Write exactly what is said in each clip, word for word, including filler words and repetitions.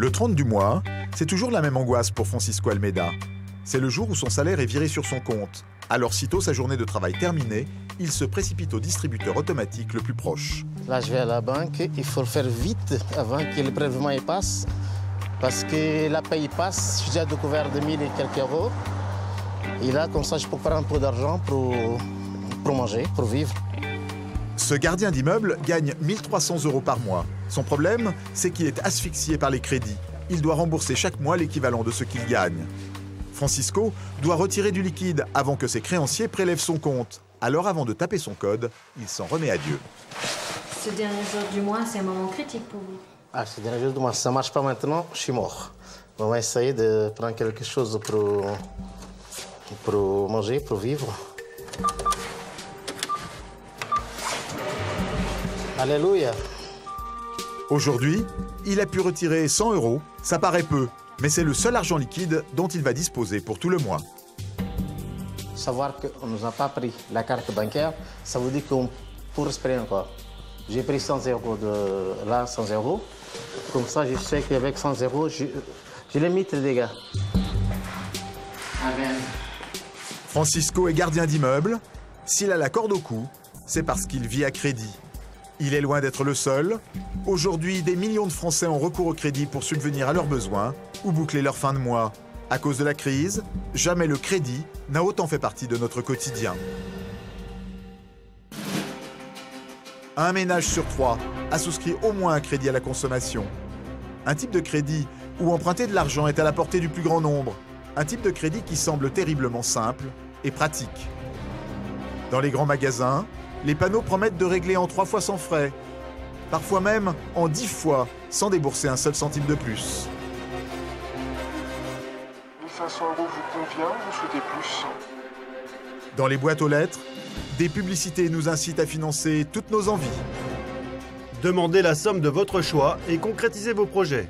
Le trente du mois, c'est toujours la même angoisse pour Francisco Almeida. C'est le jour où son salaire est viré sur son compte. Alors, sitôt sa journée de travail terminée, il se précipite au distributeur automatique le plus proche. Là, je vais à la banque. Il faut le faire vite avant que le prélèvement y passe. Parce que la paye passe. J'ai déjà découvert deux mille et quelques euros. Et là, comme ça, je peux prendre un peu d'argent pour, pour manger, pour vivre. Ce gardien d'immeuble gagne mille trois cents euros par mois. Son problème, c'est qu'il est asphyxié par les crédits. Il doit rembourser chaque mois l'équivalent de ce qu'il gagne. Francisco doit retirer du liquide avant que ses créanciers prélèvent son compte. Alors, avant de taper son code, il s'en remet à Dieu. Ce dernier jour du mois, c'est un moment critique pour vous. Ah, ce dernier jour du mois, si ça ne marche pas maintenant, je suis mort. On va essayer de prendre quelque chose pour, pour manger, pour vivre. Alléluia. Aujourd'hui, il a pu retirer cent euros. Ça paraît peu, mais c'est le seul argent liquide dont il va disposer pour tout le mois. Savoir qu'on ne nous a pas pris la carte bancaire, ça veut dire qu'on peut respirer encore. J'ai pris cent euros de là, cent euros. Comme ça, je sais qu'avec cent euros, je, je limite les dégâts. Amen. Francisco est gardien d'immeuble. S'il a la corde au cou, c'est parce qu'il vit à crédit. Il est loin d'être le seul. Aujourd'hui, des millions de Français ont recours au crédit pour subvenir à leurs besoins ou boucler leur fin de mois. À cause de la crise, jamais le crédit n'a autant fait partie de notre quotidien. Un ménage sur trois a souscrit au moins un crédit à la consommation. Un type de crédit où emprunter de l'argent est à la portée du plus grand nombre. Un type de crédit qui semble terriblement simple et pratique. Dans les grands magasins, les panneaux promettent de régler en trois fois sans frais, parfois même en dix fois sans débourser un seul centime de plus. mille cinq cents euros vous convient, vous souhaitez plus? Dans les boîtes aux lettres, des publicités nous incitent à financer toutes nos envies. Demandez la somme de votre choix et concrétisez vos projets.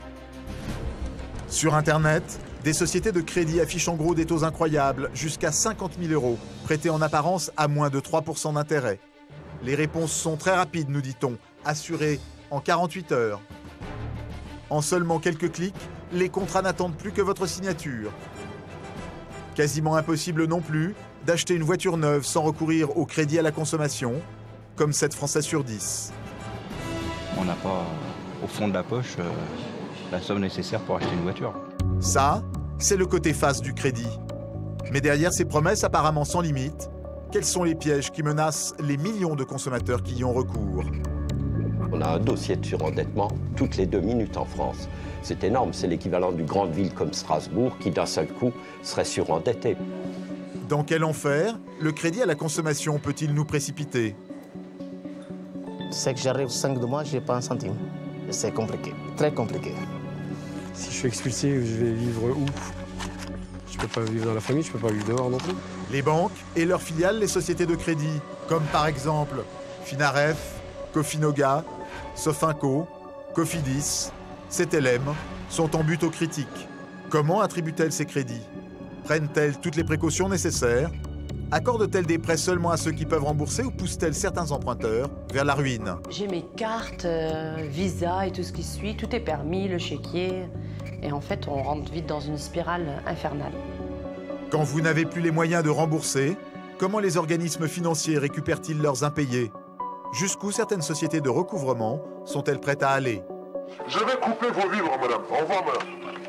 Sur Internet, des sociétés de crédit affichent en gros des taux incroyables, jusqu'à cinquante mille euros, prêtés en apparence à moins de trois pour cent d'intérêt. Les réponses sont très rapides, nous dit-on, assurées en quarante-huit heures. En seulement quelques clics, les contrats n'attendent plus que votre signature. Quasiment impossible non plus d'acheter une voiture neuve sans recourir au crédit à la consommation, comme sept Français sur dix. On n'a pas, au fond de la poche, euh, la somme nécessaire pour acheter une voiture. Ça, c'est le côté face du crédit. Mais derrière ces promesses apparemment sans limite, quels sont les pièges qui menacent les millions de consommateurs qui y ont recours? On a un dossier de surendettement toutes les deux minutes en France. C'est énorme, c'est l'équivalent d'une grande ville comme Strasbourg qui d'un seul coup serait surendettée. Dans quel enfer le crédit à la consommation peut-il nous précipiter? C'est que j'arrive cinq de mois, je n'ai pas un centime. C'est compliqué, très compliqué. Si je suis expulsé, je vais vivre où? Je peux pas vivre dans la famille, je peux pas vivre dehors non plus. Les banques et leurs filiales, les sociétés de crédit, comme par exemple Finaref, Cofinoga, Sofinco, Cofidis, C T L M, sont en but aux critiques. Comment attribuent-elles ces crédits? Prennent-elles toutes les précautions nécessaires? Accordent-elles des prêts seulement à ceux qui peuvent rembourser ou poussent-elles certains emprunteurs vers la ruine? J'ai mes cartes, euh, Visa et tout ce qui suit, tout est permis, le chéquier. Et en fait, on rentre vite dans une spirale infernale. Quand vous n'avez plus les moyens de rembourser, comment les organismes financiers récupèrent-ils leurs impayés? Jusqu'où certaines sociétés de recouvrement sont-elles prêtes à aller? Je vais couper vos vivres, madame. Au revoir, madame.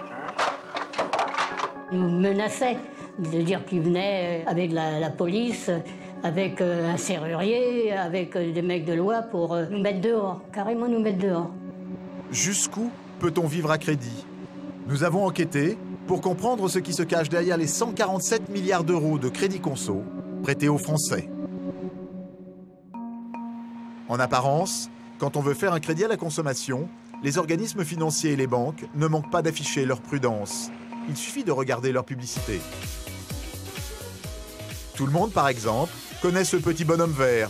Ils nous menaçaient de dire qu'ils venaient avec la, la police, avec euh, un serrurier, avec euh, des mecs de loi pour euh, nous mettre dehors, carrément nous mettre dehors. Jusqu'où peut-on vivre à crédit? Nous avons enquêté pour comprendre ce qui se cache derrière les cent quarante-sept milliards d'euros de crédit conso prêtés aux Français. En apparence, quand on veut faire un crédit à la consommation, les organismes financiers et les banques ne manquent pas d'afficher leur prudence. Il suffit de regarder leur publicité. Tout le monde, par exemple, connaît ce petit bonhomme vert.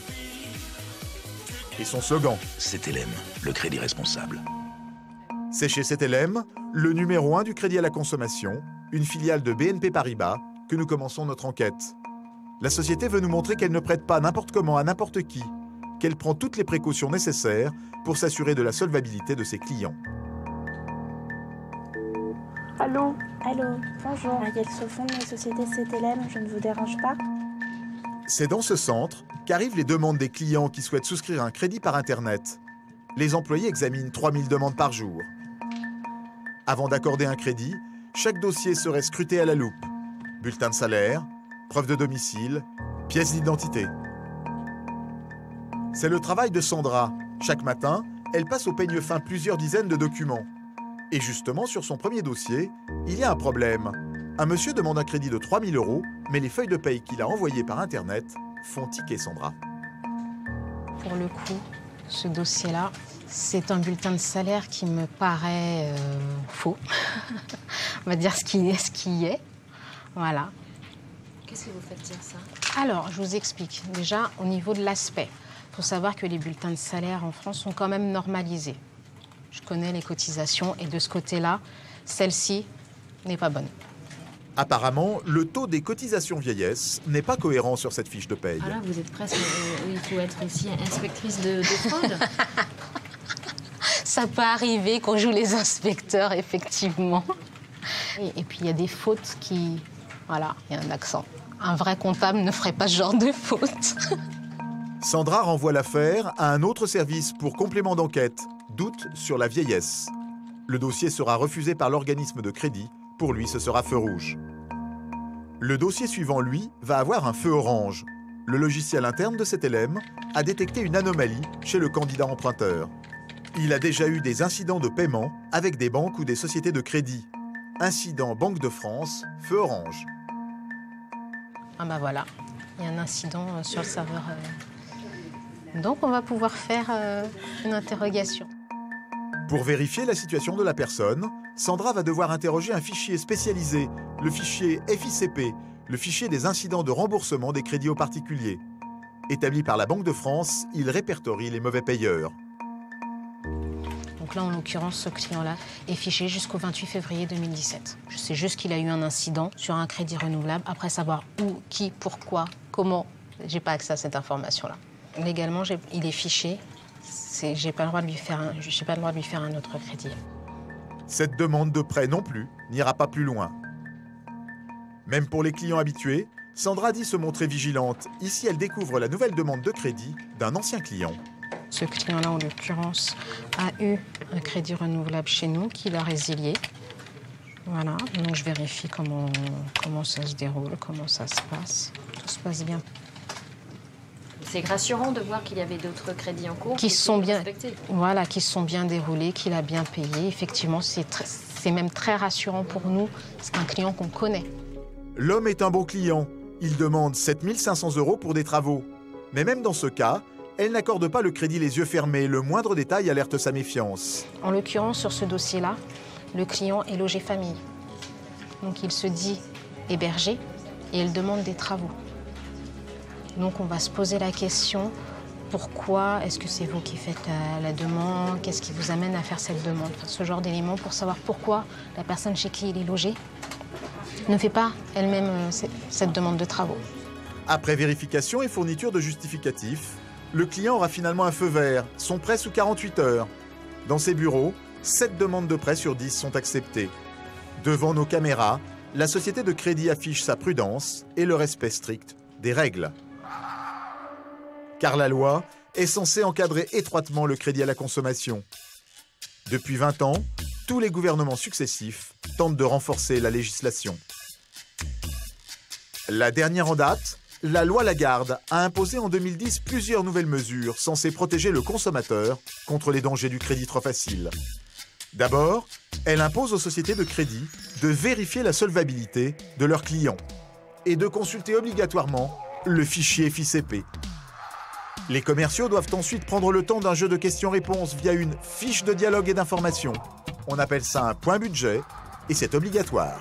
Et son slogan. C T L M, le crédit responsable. C'est chez C T L M, le numéro un du crédit à la consommation, une filiale de B N P Paribas, que nous commençons notre enquête. La société veut nous montrer qu'elle ne prête pas n'importe comment à n'importe qui, qu'elle prend toutes les précautions nécessaires pour s'assurer de la solvabilité de ses clients. Allô? Allô, bonjour. Ariel Sofon de la société C T L M, je ne vous dérange pas? C'est dans ce centre qu'arrivent les demandes des clients qui souhaitent souscrire un crédit par Internet. Les employés examinent trois mille demandes par jour. Avant d'accorder un crédit, chaque dossier serait scruté à la loupe. Bulletin de salaire, preuve de domicile, pièce d'identité. C'est le travail de Sandra. Chaque matin, elle passe au peigne fin plusieurs dizaines de documents. Et justement, sur son premier dossier, il y a un problème. Un monsieur demande un crédit de trois mille euros, mais les feuilles de paye qu'il a envoyées par Internet font tiquer Sandra. Pour le coup, ce dossier-là, c'est un bulletin de salaire qui me paraît euh, faux. On va dire ce qui est, ce qui est. Voilà. Qu'est-ce qui vous fait dire ça? Alors, je vous explique. Déjà, au niveau de l'aspect, il faut savoir que les bulletins de salaire en France sont quand même normalisés. Je connais les cotisations et de ce côté-là, celle-ci n'est pas bonne. Apparemment, le taux des cotisations vieillesse n'est pas cohérent sur cette fiche de paye. Ah là, vous êtes presque... Euh, il faut être aussi inspectrice de, de fraude. Ça peut arriver qu'on joue les inspecteurs, effectivement. Et, et puis, il y a des fautes qui... Voilà, il y a un accent. Un vrai comptable ne ferait pas ce genre de fautes. Sandra renvoie l'affaire à un autre service pour complément d'enquête. Doute sur la vieillesse. Le dossier sera refusé par l'organisme de crédit. Pour lui, ce sera feu rouge. Le dossier suivant, lui, va avoir un feu orange. Le logiciel interne de C T L M a détecté une anomalie chez le candidat emprunteur. Il a déjà eu des incidents de paiement avec des banques ou des sociétés de crédit. Incident Banque de France, feu orange. Ah bah voilà, il y a un incident sur le serveur. Donc on va pouvoir faire une interrogation. Pour vérifier la situation de la personne, Sandra va devoir interroger un fichier spécialisé, le fichier F I C P, le fichier des incidents de remboursement des crédits aux particuliers. Établi par la Banque de France, il répertorie les mauvais payeurs. Donc là, en l'occurrence, ce client-là est fiché jusqu'au vingt-huit février deux mille dix-sept. Je sais juste qu'il a eu un incident sur un crédit renouvelable. Après savoir où, qui, pourquoi, comment, j'ai pas accès à cette information-là. Légalement, il est fiché. J'ai pas le droit de lui faire un, j'ai pas le droit de lui faire un autre crédit. Cette demande de prêt non plus n'ira pas plus loin. Même pour les clients habitués, Sandra dit se montrer vigilante. Ici, elle découvre la nouvelle demande de crédit d'un ancien client. Ce client-là, en l'occurrence, a eu un crédit renouvelable chez nous qu'il a résilié. Voilà, donc je vérifie comment, comment ça se déroule, comment ça se passe. Tout se passe bien. C'est rassurant de voir qu'il y avait d'autres crédits en cours qui sont bien, respectés. voilà, qui sont bien déroulés, qu'il a bien payé. Effectivement, c'est même très rassurant pour nous. C'est un client qu'on connaît. L'homme est un bon client. Il demande sept mille cinq cents euros pour des travaux. Mais même dans ce cas, elle n'accorde pas le crédit les yeux fermés. Le moindre détail alerte sa méfiance. En l'occurrence, sur ce dossier-là, le client est logé famille. Donc il se dit hébergé et il demande des travaux. Donc on va se poser la question, pourquoi est-ce que c'est vous qui faites la, la demande? Qu'est-ce qui vous amène à faire cette demande? Enfin, ce genre d'éléments pour savoir pourquoi la personne chez qui il est logé ne fait pas elle-même euh, cette demande de travaux. Après vérification et fourniture de justificatifs, le client aura finalement un feu vert, son prêt sous quarante-huit heures. Dans ses bureaux, sept demandes de prêt sur dix sont acceptées. Devant nos caméras, la société de crédit affiche sa prudence et le respect strict des règles. Car la loi est censée encadrer étroitement le crédit à la consommation. Depuis vingt ans, tous les gouvernements successifs tentent de renforcer la législation. La dernière en date, la loi Lagarde a imposé en deux mille dix plusieurs nouvelles mesures censées protéger le consommateur contre les dangers du crédit trop facile. D'abord, elle impose aux sociétés de crédit de vérifier la solvabilité de leurs clients et de consulter obligatoirement le fichier F I C P. Les commerciaux doivent ensuite prendre le temps d'un jeu de questions-réponses via une fiche de dialogue et d'information. On appelle ça un point budget et c'est obligatoire.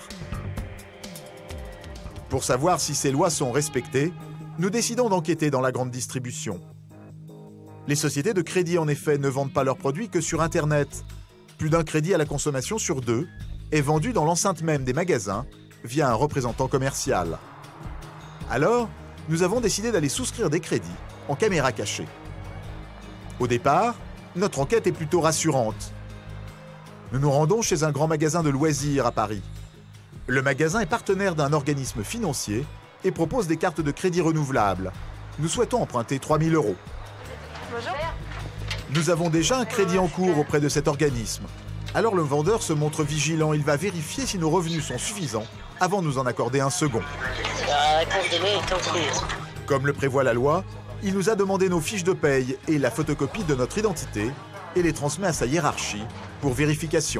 Pour savoir si ces lois sont respectées, nous décidons d'enquêter dans la grande distribution. Les sociétés de crédit, en effet, ne vendent pas leurs produits que sur Internet. Plus d'un crédit à la consommation sur deux est vendu dans l'enceinte même des magasins via un représentant commercial. Alors, nous avons décidé d'aller souscrire des crédits en caméra cachée. Au départ, notre enquête est plutôt rassurante. Nous nous rendons chez un grand magasin de loisirs à Paris. Le magasin est partenaire d'un organisme financier et propose des cartes de crédit renouvelables. Nous souhaitons emprunter trois mille euros. Bonjour. Nous avons déjà un crédit en cours auprès de cet organisme. Alors le vendeur se montre vigilant, il va vérifier si nos revenus sont suffisants avant de nous en accorder un second. La réponse donnée est en cours. Comme le prévoit la loi, il nous a demandé nos fiches de paye et la photocopie de notre identité et les transmet à sa hiérarchie pour vérification.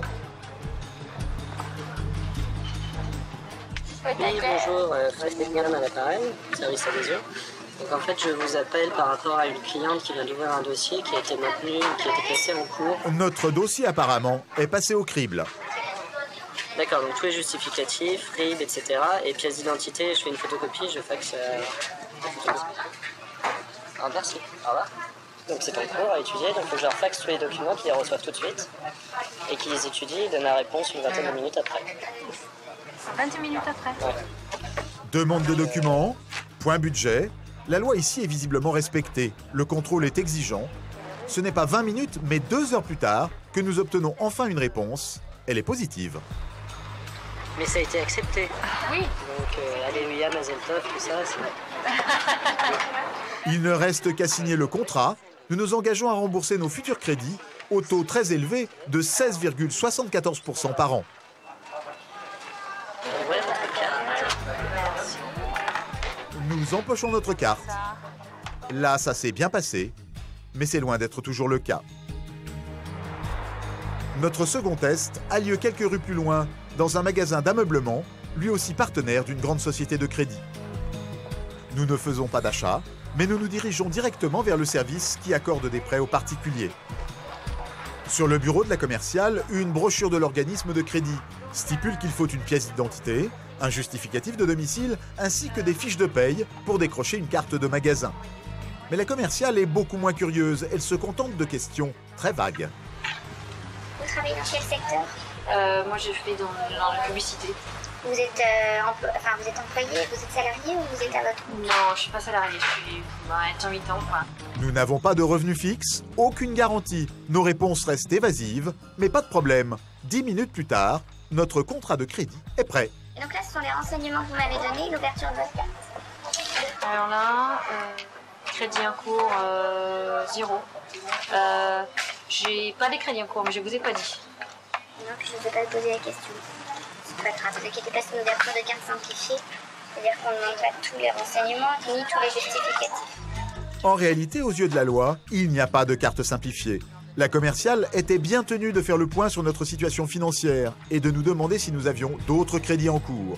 Oui, bonjour, euh, Frédéric Gann à l'appareil, service adhésion. Donc en fait, je vous appelle par rapport à une cliente qui vient d'ouvrir un dossier qui a été maintenu, qui a été placé en cours. Notre dossier apparemment est passé au crible. D'accord, donc tous les justificatifs, R I B, et cetera. Et pièce d'identité, je fais une photocopie, je faxe. Euh... Ah, merci, au revoir. Donc c'est en cours à étudier, donc je leur faxe tous les documents qu'ils les reçoivent tout de suite et qu'ils les étudient et donnent la réponse une vingtaine de minutes après. vingt minutes après. Ouais. Demande de documents, point budget. La loi ici est visiblement respectée. Le contrôle est exigeant. Ce n'est pas vingt minutes, mais deux heures plus tard que nous obtenons enfin une réponse. Elle est positive. Mais ça a été accepté. Oui. Donc euh, alléluia, Mazel Tov, tout ça, c'est... Il ne reste qu'à signer le contrat. Nous nous engageons à rembourser nos futurs crédits au taux très élevé de seize virgule soixante-quatorze pour cent par an. Ouais, votre carte. Merci. Nous empochons notre carte. Là, ça s'est bien passé, mais c'est loin d'être toujours le cas. Notre second test a lieu quelques rues plus loin, dans un magasin d'ameublement, lui aussi partenaire d'une grande société de crédit. Nous ne faisons pas d'achat, mais nous nous dirigeons directement vers le service qui accorde des prêts aux particuliers. Sur le bureau de la commerciale, une brochure de l'organisme de crédit stipule qu'il faut une pièce d'identité, un justificatif de domicile, ainsi que des fiches de paye pour décrocher une carte de magasin. Mais la commerciale est beaucoup moins curieuse, elle se contente de questions très vagues. Vous travaillez dans quel secteur? euh, Moi, je fais dans, dans la publicité. Vous êtes, euh, emplo... enfin, vous êtes employé, vous êtes salarié ou vous êtes à votre compte? Non, je suis pas salariée, je suis à temps mi-temps. Quoi. Nous n'avons pas de revenus fixes, aucune garantie. Nos réponses restent évasives, mais pas de problème. Dix minutes plus tard, notre contrat de crédit est prêt. Et donc là, ce sont les renseignements que vous m'avez donnés, l'ouverture de votre carte. Alors là, euh, crédit en cours, euh, zéro. Euh, j'ai pas des crédits en cours, mais je vous ai pas dit. Non, je ne vous ai pas posé la question. C'est pas grave, ne vous inquiétez pas, c'est une ouverture de carte simplifiée. C'est-à-dire qu'on ne demande pas tous les renseignements, ni tous les justificatifs. En réalité, aux yeux de la loi, il n'y a pas de carte simplifiée. La commerciale était bien tenue de faire le point sur notre situation financière et de nous demander si nous avions d'autres crédits en cours.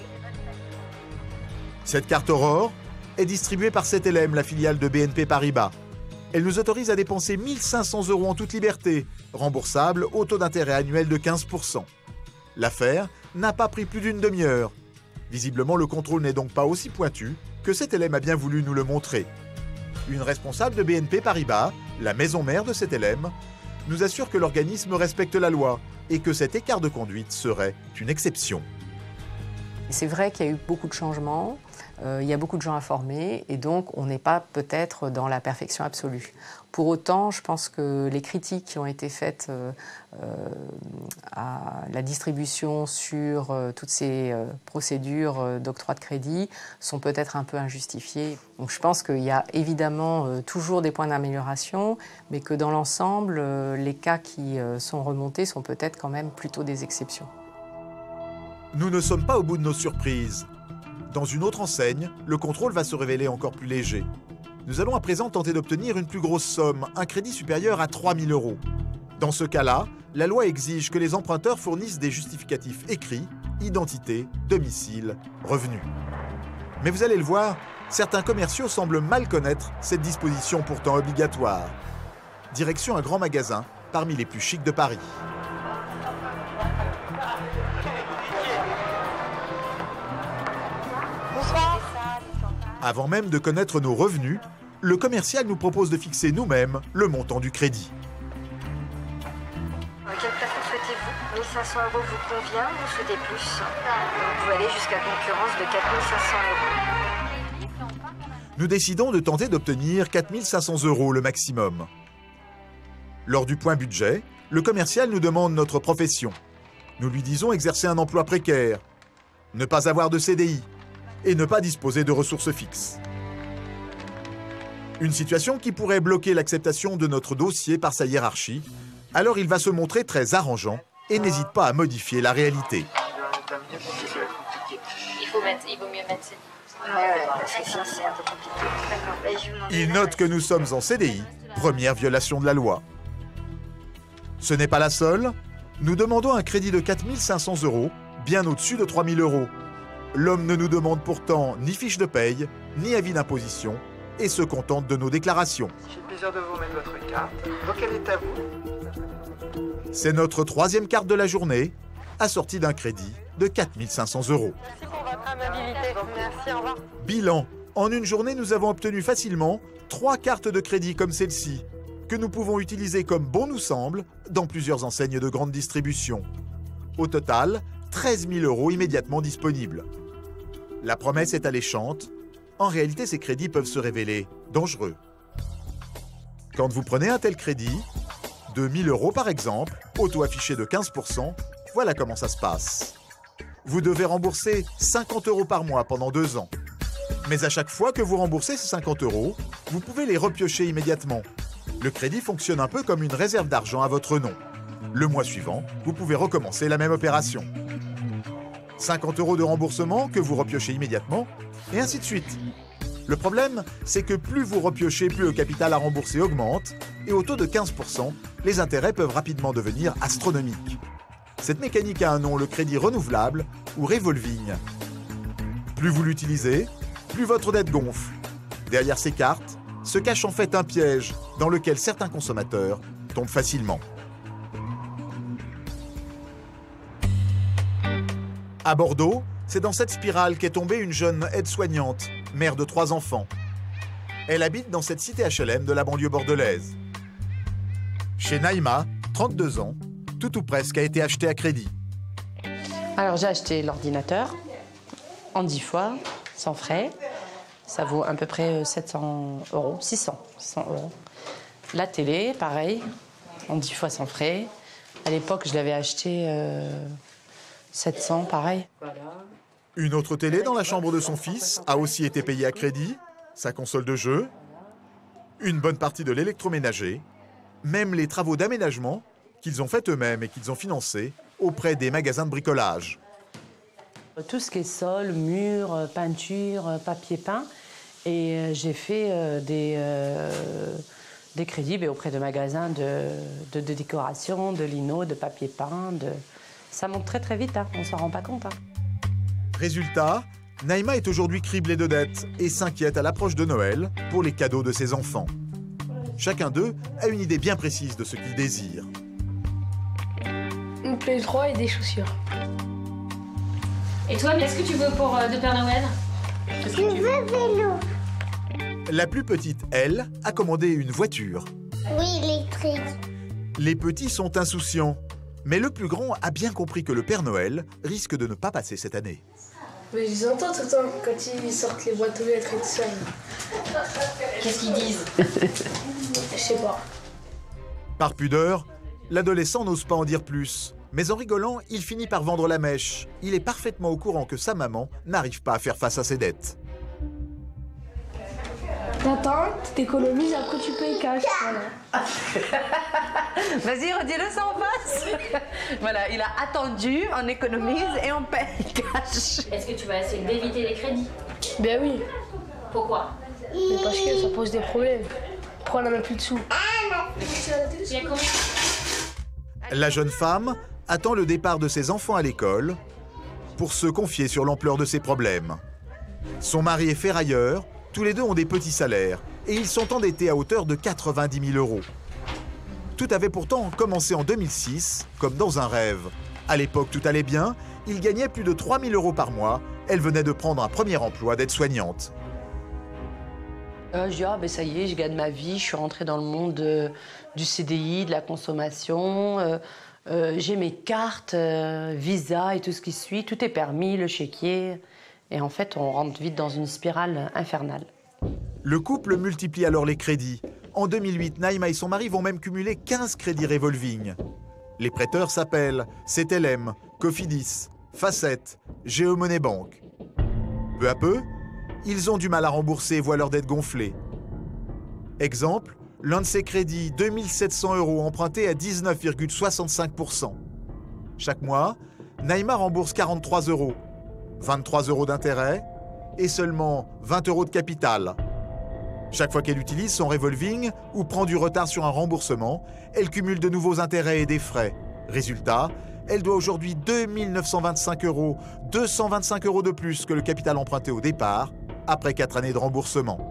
Cette carte Aurore est distribuée par sept L M, la filiale de B N P Paribas. Elle nous autorise à dépenser mille cinq cents euros en toute liberté, remboursable au taux d'intérêt annuel de quinze pour cent. L'affaire n'a pas pris plus d'une demi-heure. Visiblement, le contrôle n'est donc pas aussi pointu que sept L M a bien voulu nous le montrer. Une responsable de B N P Paribas, la maison mère de sept L M, nous assure que l'organisme respecte la loi et que cet écart de conduite serait une exception. C'est vrai qu'il y a eu beaucoup de changements, euh, il y a beaucoup de gens informés et donc on n'est pas peut-être dans la perfection absolue. Pour autant, je pense que les critiques qui ont été faites euh, euh, à la distribution sur euh, toutes ces euh, procédures euh, d'octroi de crédit sont peut-être un peu injustifiées. Donc je pense qu'il y a évidemment euh, toujours des points d'amélioration, mais que dans l'ensemble, euh, les cas qui euh, sont remontés sont peut-être quand même plutôt des exceptions. Nous ne sommes pas au bout de nos surprises. Dans une autre enseigne, le contrôle va se révéler encore plus léger. Nous allons à présent tenter d'obtenir une plus grosse somme, un crédit supérieur à trois mille euros. Dans ce cas-là, la loi exige que les emprunteurs fournissent des justificatifs écrits, identité, domicile, revenus. Mais vous allez le voir, certains commerciaux semblent mal connaître cette disposition pourtant obligatoire. Direction un grand magasin, parmi les plus chics de Paris. Avant même de connaître nos revenus, le commercial nous propose de fixer nous-mêmes le montant du crédit. Quel plafond souhaitez-vous? mille cinq cents euros vous convient ou vous souhaitez plus? Vous pouvez aller jusqu'à concurrence de quatre mille cinq cents euros. Nous décidons de tenter d'obtenir quatre mille cinq cents euros le maximum. Lors du point budget, le commercial nous demande notre profession. Nous lui disons exercer un emploi précaire, ne pas avoir de C D I et ne pas disposer de ressources fixes. Une situation qui pourrait bloquer l'acceptation de notre dossier par sa hiérarchie, alors il va se montrer très arrangeant et n'hésite pas à modifier la réalité. Il faut mettre, il vaut mieux mettre C D I. Ouais, ouais, parce que sinon c'est un peu compliqué. Il note que nous sommes en C D I, première violation de la loi. Ce n'est pas la seule. Nous demandons un crédit de quatre mille cinq cents euros, bien au-dessus de trois mille euros. L'homme ne nous demande pourtant ni fiche de paye, ni avis d'imposition, et se contente de nos déclarations. J'ai le plaisir de vous remettre votre carte. Donc elle est à vous. C'est notre troisième carte de la journée, assortie d'un crédit de quatre mille cinq cents euros. Merci pour votre amabilité. Merci, au revoir. Bilan. En une journée, nous avons obtenu facilement trois cartes de crédit comme celle-ci, que nous pouvons utiliser comme bon nous semble dans plusieurs enseignes de grande distribution. Au total, treize mille euros immédiatement disponibles. La promesse est alléchante. En réalité, ces crédits peuvent se révéler dangereux. Quand vous prenez un tel crédit, de mille euros par exemple, auto-affiché de quinze pour cent, voilà comment ça se passe. Vous devez rembourser cinquante euros par mois pendant deux ans. Mais à chaque fois que vous remboursez ces cinquante euros, vous pouvez les repiocher immédiatement. Le crédit fonctionne un peu comme une réserve d'argent à votre nom. Le mois suivant, vous pouvez recommencer la même opération. cinquante euros de remboursement que vous repiochez immédiatement, et ainsi de suite. Le problème, c'est que plus vous repiochez, plus le capital à rembourser augmente, et au taux de quinze pour cent, les intérêts peuvent rapidement devenir astronomiques. Cette mécanique a un nom, le crédit renouvelable ou revolving. Plus vous l'utilisez, plus votre dette gonfle. Derrière ces cartes se cache en fait un piège dans lequel certains consommateurs tombent facilement. À Bordeaux, c'est dans cette spirale qu'est tombée une jeune aide-soignante, mère de trois enfants. Elle habite dans cette cité H L M de la banlieue bordelaise. Chez Naïma, trente-deux ans, tout ou presque a été acheté à crédit. Alors j'ai acheté l'ordinateur en dix fois, sans frais. Ça vaut à peu près sept cents euros, six cents, six cents euros. La télé, pareil, en dix fois sans frais. À l'époque, je l'avais acheté euh, sept cents, pareil. Une autre télé dans la chambre de son fils a aussi été payée à crédit, sa console de jeu, une bonne partie de l'électroménager, même les travaux d'aménagement qu'ils ont fait eux-mêmes et qu'ils ont financés auprès des magasins de bricolage. Tout ce qui est sol, mur, peinture, papier peint. Et j'ai fait euh, des, euh, des crédits mais auprès de magasins de, de, de décoration, de lino, de papier peint. De... Ça monte très très vite, hein. On ne s'en rend pas compte. Hein. Résultat, Naïma est aujourd'hui criblée de dettes et s'inquiète à l'approche de Noël pour les cadeaux de ses enfants. Chacun d'eux a une idée bien précise de ce qu'il désire. Une Play trois et des chaussures. Et toi, qu'est-ce que tu veux pour euh, de Père Noël? Je veux vélo. La plus petite, elle, a commandé une voiture. Oui, électrique. Les petits sont insouciants, mais le plus grand a bien compris que le Père Noël risque de ne pas passer cette année. Mais je les entends tout le temps quand ils sortent les boîtes aux lettres et tout ça. Qu'est-ce qu'ils disent? Je sais pas. Par pudeur, l'adolescent n'ose pas en dire plus. Mais en rigolant, il finit par vendre la mèche. Il est parfaitement au courant que sa maman n'arrive pas à faire face à ses dettes. T'attends, tu t'économises, après tu payes cash. Voilà. Vas-y, redis-le ça en face. Voilà, il a attendu, on économise et on paye cash. Est-ce que tu vas essayer d'éviter les crédits? Ben oui. Pourquoi? Mais parce que ça pose des problèmes. Pourquoi on n'a même plus de sous? Il y a combien? La jeune femme attend le départ de ses enfants à l'école pour se confier sur l'ampleur de ses problèmes. Son mari est ferrailleur, tous les deux ont des petits salaires et ils sont endettés à hauteur de quatre-vingt-dix mille euros. Tout avait pourtant commencé en deux mille six, comme dans un rêve. À l'époque, tout allait bien, il gagnait plus de trois mille euros par mois, elle venait de prendre un premier emploi d'aide-soignante. Euh, je dis, ah ben ça y est, je gagne ma vie, je suis rentrée dans le monde euh, du C D I, de la consommation, euh, euh, j'ai mes cartes, euh, Visa et tout ce qui suit, tout est permis, le chéquier. Et en fait, on rentre vite dans une spirale infernale. Le couple multiplie alors les crédits. En deux mille huit, Naïma et son mari vont même cumuler quinze crédits revolving. Les prêteurs s'appellent C T L M, Cofidis, Facette, Géomoney Bank. Peu à peu, ils ont du mal à rembourser et voient leur dette gonfler. Exemple, l'un de ces crédits, deux mille sept cents euros empruntés à dix-neuf virgule soixante-cinq pour cent. Chaque mois, Naïma rembourse quarante-trois euros, vingt-trois euros d'intérêt et seulement vingt euros de capital. Chaque fois qu'elle utilise son revolving ou prend du retard sur un remboursement, elle cumule de nouveaux intérêts et des frais. Résultat, elle doit aujourd'hui deux mille neuf cent vingt-cinq euros, deux cent vingt-cinq euros de plus que le capital emprunté au départ, après quatre années de remboursement.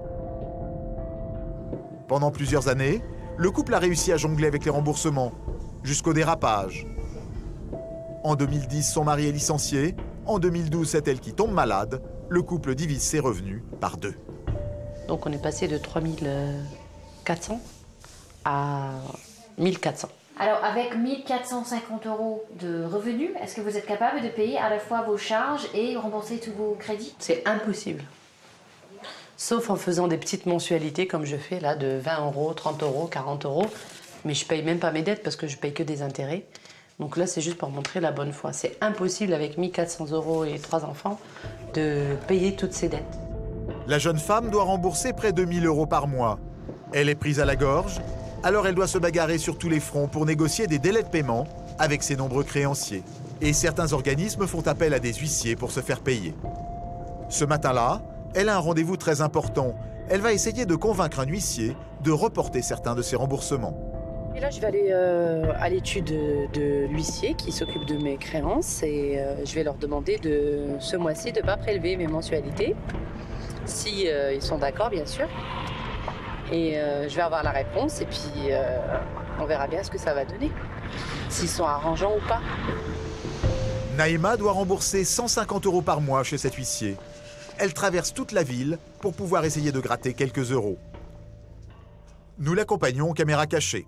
Pendant plusieurs années, le couple a réussi à jongler avec les remboursements, jusqu'au dérapage. En deux mille dix, son mari est licencié. En deux mille douze, c'est elle qui tombe malade. Le couple divise ses revenus par deux. Donc on est passé de trois mille quatre cents à mille quatre cents. Alors, avec mille quatre cent cinquante euros de revenus, est-ce que vous êtes capable de payer à la fois vos charges et rembourser tous vos crédits? C'est impossible. Sauf en faisant des petites mensualités comme je fais là, de vingt euros, trente euros, quarante euros. Mais je paye même pas mes dettes parce que je paye que des intérêts. Donc là, c'est juste pour montrer la bonne foi. C'est impossible avec mille quatre cents euros et trois enfants de payer toutes ces dettes. La jeune femme doit rembourser près de mille euros par mois. Elle est prise à la gorge, alors elle doit se bagarrer sur tous les fronts pour négocier des délais de paiement avec ses nombreux créanciers. Et certains organismes font appel à des huissiers pour se faire payer. Ce matin-là, elle a un rendez-vous très important. Elle va essayer de convaincre un huissier de reporter certains de ses remboursements. Et là, je vais aller euh, à l'étude de, de l'huissier qui s'occupe de mes créances et euh, je vais leur demander de ce mois-ci de ne pas prélever mes mensualités, si euh, ils sont d'accord, bien sûr. Et euh, je vais avoir la réponse et puis euh, on verra bien ce que ça va donner, s'ils sont arrangeants ou pas. Naïma doit rembourser cent cinquante euros par mois chez cet huissier. Elle traverse toute la ville pour pouvoir essayer de gratter quelques euros. Nous l'accompagnons caméra cachée.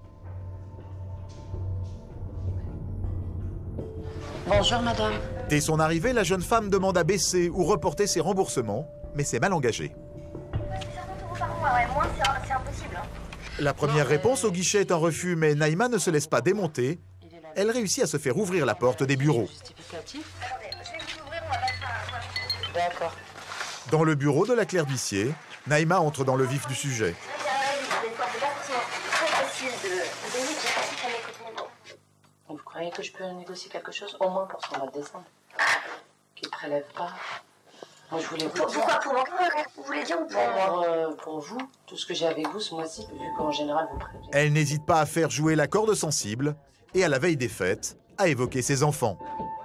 Bonjour madame. Dès son arrivée, la jeune femme demande à baisser ou reporter ses remboursements, mais c'est mal engagé. La première réponse au guichet est un refus, mais Naïma ne se laisse pas démonter. Elle réussit à se faire ouvrir la porte des bureaux. D'accord. Dans le bureau de la clerc d'huissier, Naïma entre dans le vif du sujet. Vous croyez que je peux négocier quelque chose? Au moins pour son mois de décembre. Qu'il ne prélève pas. Moi, je voulais vous dire... Pourquoi pour moi? Vous voulez dire ou pour moi? euh, Pour vous, tout ce que j'ai avec vous ce mois-ci, vu qu'en général vous prélevez. Elle n'hésite pas à faire jouer la corde sensible et à la veille des fêtes, à évoquer ses enfants.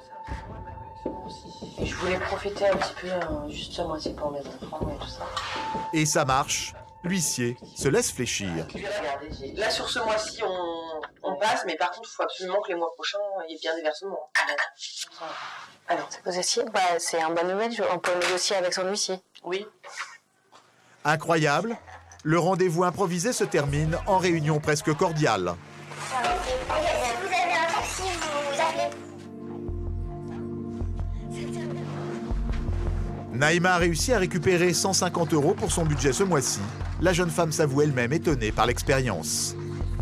Et je voulais profiter un petit peu, euh, juste ce mois-ci pour mes enfants et tout ça. Et ça marche. L'huissier se laisse fléchir. Là, sur ce mois-ci, on, on passe, mais par contre, il faut absolument que les mois prochains, il y ait bien des versements. Alors, c'est possible. Bah, c'est une bonne nouvelle. On peut négocier avec son huissier. Oui. Incroyable, le rendez-vous improvisé se termine en réunion presque cordiale. Si vous avez un taxi, vous vous appelez. Naïma a réussi à récupérer cent cinquante euros pour son budget ce mois-ci. La jeune femme s'avoue elle-même étonnée par l'expérience.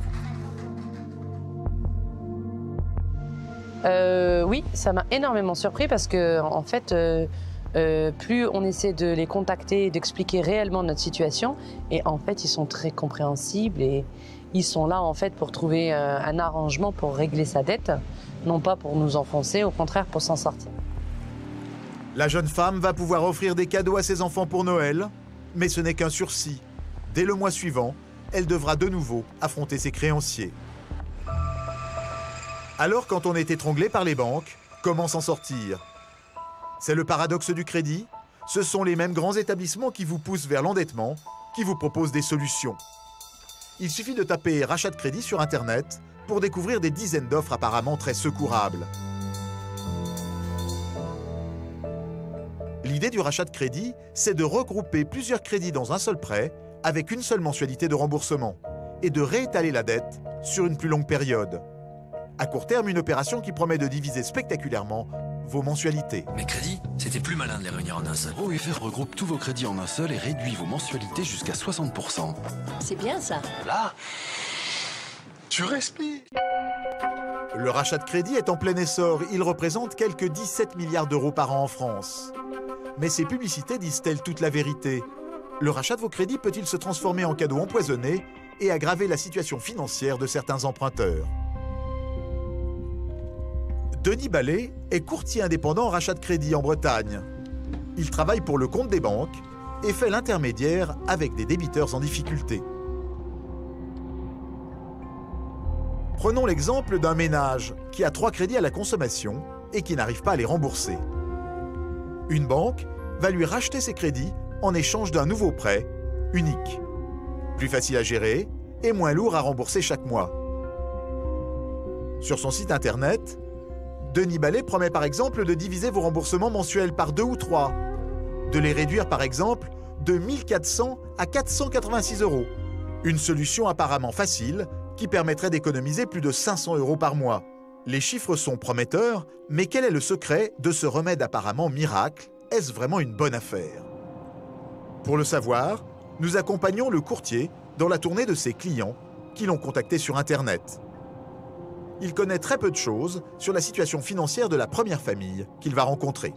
Euh, oui, ça m'a énormément surpris parce que, en fait, euh, euh, plus on essaie de les contacter et d'expliquer réellement notre situation, et en fait, ils sont très compréhensibles et ils sont là, en fait, pour trouver euh, un arrangement pour régler sa dette, non pas pour nous enfoncer, au contraire, pour s'en sortir. La jeune femme va pouvoir offrir des cadeaux à ses enfants pour Noël, mais ce n'est qu'un sursis. Dès le mois suivant, elle devra de nouveau affronter ses créanciers. Alors, quand on est étranglé par les banques, comment s'en sortir? C'est le paradoxe du crédit. Ce sont les mêmes grands établissements qui vous poussent vers l'endettement, qui vous proposent des solutions. Il suffit de taper rachat de crédit sur Internet pour découvrir des dizaines d'offres apparemment très secourables. L'idée du rachat de crédit, c'est de regrouper plusieurs crédits dans un seul prêt avec une seule mensualité de remboursement et de réétaler la dette sur une plus longue période. À court terme, une opération qui promet de diviser spectaculairement vos mensualités. Mes crédits, c'était plus malin de les réunir en un seul. O F R regroupe tous vos crédits en un seul et réduit vos mensualités jusqu'à soixante pour cent. C'est bien ça. Là, tu respires. Le rachat de crédit est en plein essor. Il représente quelques dix-sept milliards d'euros par an en France. Mais ces publicités disent-elles toute la vérité? Le rachat de vos crédits peut-il se transformer en cadeau empoisonné et aggraver la situation financière de certains emprunteurs? Denis Ballet est courtier indépendant en rachat de crédit en Bretagne. Il travaille pour le compte des banques et fait l'intermédiaire avec des débiteurs en difficulté. Prenons l'exemple d'un ménage qui a trois crédits à la consommation et qui n'arrive pas à les rembourser. Une banque va lui racheter ses crédits en échange d'un nouveau prêt unique, plus facile à gérer et moins lourd à rembourser chaque mois. Sur son site internet, Denis Ballet promet par exemple de diviser vos remboursements mensuels par deux ou trois, de les réduire par exemple de mille quatre cents à quatre cent quatre-vingt-six euros, une solution apparemment facile qui permettrait d'économiser plus de cinq cents euros par mois. Les chiffres sont prometteurs, mais quel est le secret de ce remède apparemment miracle? Est-ce vraiment une bonne affaire? Pour le savoir, nous accompagnons le courtier dans la tournée de ses clients qui l'ont contacté sur Internet. Il connaît très peu de choses sur la situation financière de la première famille qu'il va rencontrer.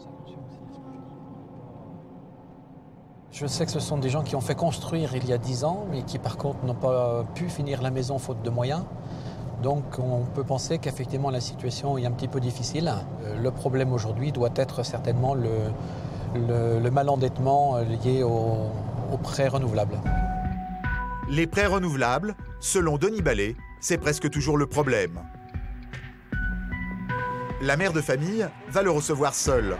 Je sais que ce sont des gens qui ont fait construire il y a dix ans, mais qui par contre n'ont pas pu finir la maison faute de moyens. Donc on peut penser qu'effectivement la situation est un petit peu difficile. Le problème aujourd'hui doit être certainement le, le, le malendettement lié aux au prêts renouvelables. Les prêts renouvelables, selon Denis Ballet, c'est presque toujours le problème. La mère de famille va le recevoir seule.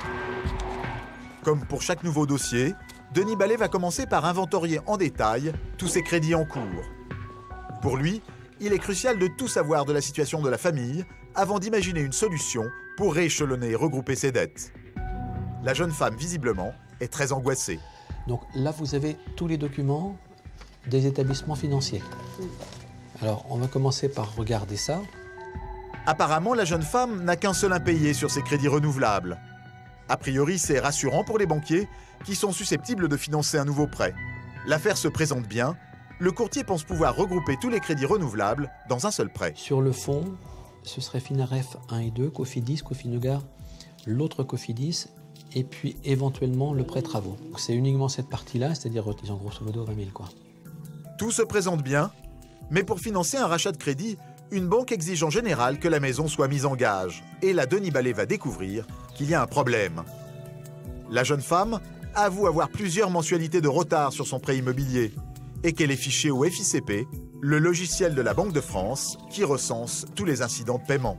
Comme pour chaque nouveau dossier, Denis Ballet va commencer par inventorier en détail tous ses crédits en cours. Pour lui, il est crucial de tout savoir de la situation de la famille avant d'imaginer une solution pour rééchelonner et regrouper ses dettes. La jeune femme, visiblement, est très angoissée. Donc là, vous avez tous les documents des établissements financiers. Alors, on va commencer par regarder ça. Apparemment, la jeune femme n'a qu'un seul impayé sur ses crédits renouvelables. A priori, c'est rassurant pour les banquiers qui sont susceptibles de financer un nouveau prêt. L'affaire se présente bien. Le courtier pense pouvoir regrouper tous les crédits renouvelables dans un seul prêt. Sur le fond, ce serait Finaref un et deux, Cofidis, Cofinugar, l'autre Cofidis, et puis éventuellement le prêt travaux. C'est uniquement cette partie-là, c'est-à-dire ils ont grosso modo vingt mille, quoi. Tout se présente bien, mais pour financer un rachat de crédit, une banque exige en général que la maison soit mise en gage. Et là, Denis Ballet va découvrir qu'il y a un problème. La jeune femme avoue avoir plusieurs mensualités de retard sur son prêt immobilier et qu'elle est fichée au F I C P, le logiciel de la Banque de France qui recense tous les incidents de paiement.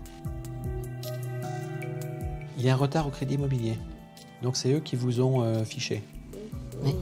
Il y a un retard au crédit immobilier. Donc c'est eux qui vous ont euh, fiché. Oui.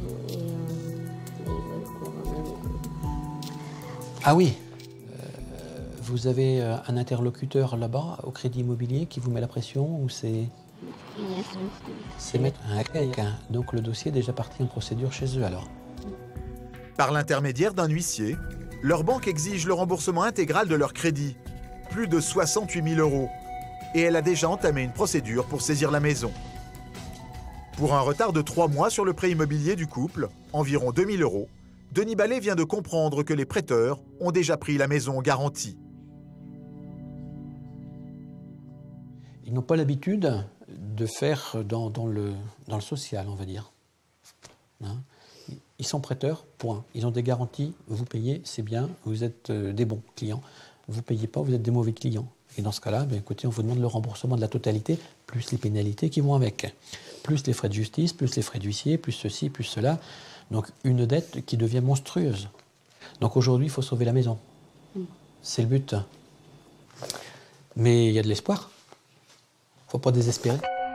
Ah oui, euh, vous avez euh, un interlocuteur là-bas au crédit immobilier qui vous met la pression ou c'est... C'est mettre un quelqu'un. Donc le dossier est déjà parti en procédure chez eux alors. Par l'intermédiaire d'un huissier, leur banque exige le remboursement intégral de leur crédit, plus de soixante-huit mille euros, et elle a déjà entamé une procédure pour saisir la maison. Pour un retard de trois mois sur le prêt immobilier du couple, environ deux mille euros, Denis Ballet vient de comprendre que les prêteurs ont déjà pris la maison en garantie. Ils n'ont pas l'habitude de faire dans, dans, le, dans le social, on va dire. Hein? Ils sont prêteurs, point. Ils ont des garanties, vous payez, c'est bien, vous êtes euh, des bons clients. Vous ne payez pas, vous êtes des mauvais clients. Et dans ce cas-là, bien, écoutez, on vous demande le remboursement de la totalité, plus les pénalités qui vont avec. Plus les frais de justice, plus les frais d'huissier, plus ceci, plus cela. Donc une dette qui devient monstrueuse. Donc aujourd'hui, il faut sauver la maison. C'est le but. Mais il y a de l'espoir. Il ne faut pas désespérer.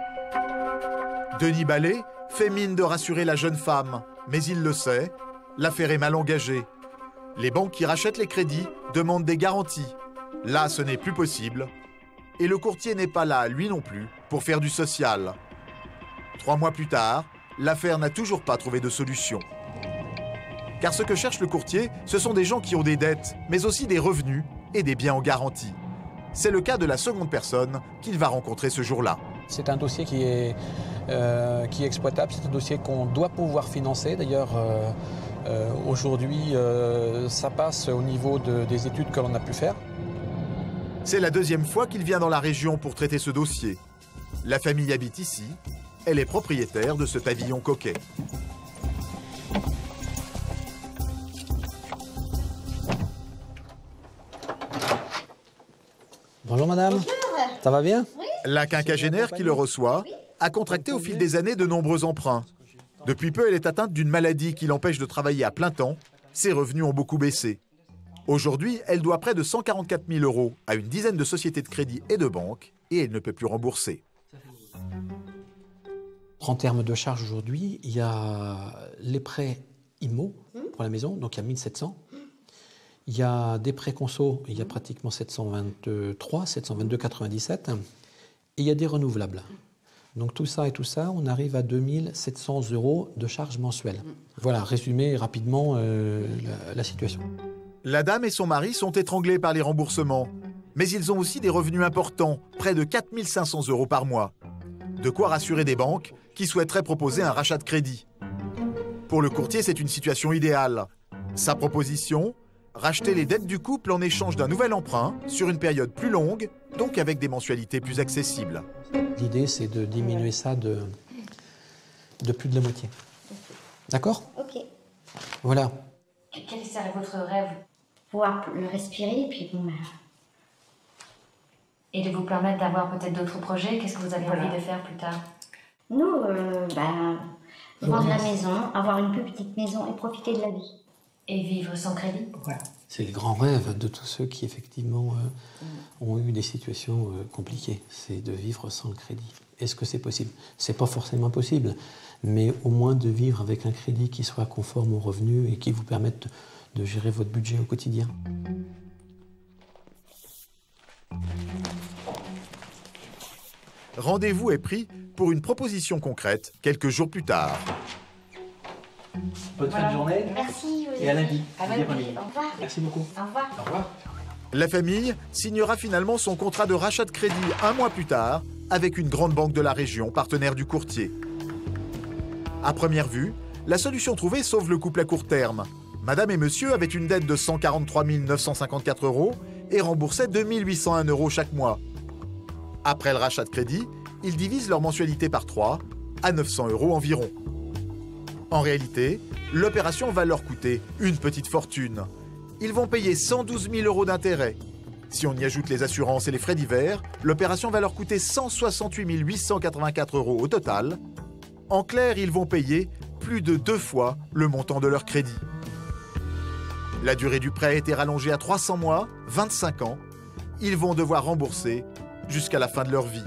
Denis Ballet fait mine de rassurer la jeune femme, mais il le sait, l'affaire est mal engagée. Les banques qui rachètent les crédits demandent des garanties. Là, ce n'est plus possible. Et le courtier n'est pas là, lui non plus, pour faire du social. Trois mois plus tard, l'affaire n'a toujours pas trouvé de solution. Car ce que cherche le courtier, ce sont des gens qui ont des dettes, mais aussi des revenus et des biens en garantie. C'est le cas de la seconde personne qu'il va rencontrer ce jour-là. C'est un dossier qui est, euh, qui est exploitable, c'est un dossier qu'on doit pouvoir financer. D'ailleurs, euh, euh, aujourd'hui, euh, ça passe au niveau de, des études que l'on a pu faire. C'est la deuxième fois qu'il vient dans la région pour traiter ce dossier. La famille habite ici. Elle est propriétaire de ce pavillon coquet. Bonjour madame. Bonjour. Ça va bien? Oui. La quinquagénaire qui le reçoit a contracté au fil des années de nombreux emprunts. Depuis peu, elle est atteinte d'une maladie qui l'empêche de travailler à plein temps. Ses revenus ont beaucoup baissé. Aujourd'hui, elle doit près de cent quarante-quatre mille euros à une dizaine de sociétés de crédit et de banques et elle ne peut plus rembourser. En termes de charges aujourd'hui, il y a les prêts immo pour la maison, donc il y a mille sept cents. Il y a des prêts conso, il y a pratiquement sept cent vingt-trois, sept cent vingt-deux virgule quatre-vingt-dix-sept. Et il y a des renouvelables. Donc tout ça et tout ça, on arrive à deux mille sept cents euros de charges mensuelles. Voilà, résumé rapidement euh, la, la situation. La dame et son mari sont étranglés par les remboursements. Mais ils ont aussi des revenus importants, près de quatre mille cinq cents euros par mois. De quoi rassurer des banques qui souhaiteraient proposer un rachat de crédit. Pour le courtier, c'est une situation idéale. Sa proposition, racheter les dettes du couple en échange d'un nouvel emprunt sur une période plus longue, donc avec des mensualités plus accessibles. L'idée, c'est de diminuer ça de, de plus de la moitié. D'accord? Ok. Voilà. Quel serait votre rêve? Pouvoir le respirer et puis bon, ben, Et de vous permettre d'avoir peut-être d'autres projets? Qu'est-ce que vous avez Voilà. envie de faire plus tard? nous, euh, ben, vendre la maison, avoir une plus petite maison et profiter de la vie. Et vivre sans crédit? C'est le grand rêve de tous ceux qui, effectivement, euh, ont eu des situations euh, compliquées. C'est de vivre sans le crédit. Est-ce que c'est possible? C'est pas forcément possible, mais au moins de vivre avec un crédit qui soit conforme aux revenus et qui vous permette de, de gérer votre budget au quotidien. Rendez-vous est pris pour une proposition concrète quelques jours plus tard. Bonne fin de journée. Merci. Et à lundi. À Lundi lundi. après-midi. Au revoir. Merci beaucoup. Au revoir. Au revoir. La famille signera finalement son contrat de rachat de crédit un mois plus tard avec une grande banque de la région, partenaire du courtier. À première vue, la solution trouvée sauve le couple à court terme. Madame et monsieur avaient une dette de cent quarante-trois mille neuf cent cinquante-quatre euros et remboursaient deux mille huit cent un euros chaque mois. Après le rachat de crédit, ils divisent leur mensualité par trois, à neuf cents euros environ. En réalité, l'opération va leur coûter une petite fortune. Ils vont payer cent douze mille euros d'intérêts. Si on y ajoute les assurances et les frais divers, l'opération va leur coûter cent soixante-huit mille huit cent quatre-vingt-quatre euros au total. En clair, ils vont payer plus de deux fois le montant de leur crédit. La durée du prêt a été rallongée à trois cents mois, vingt-cinq ans. Ils vont devoir rembourser jusqu'à la fin de leur vie.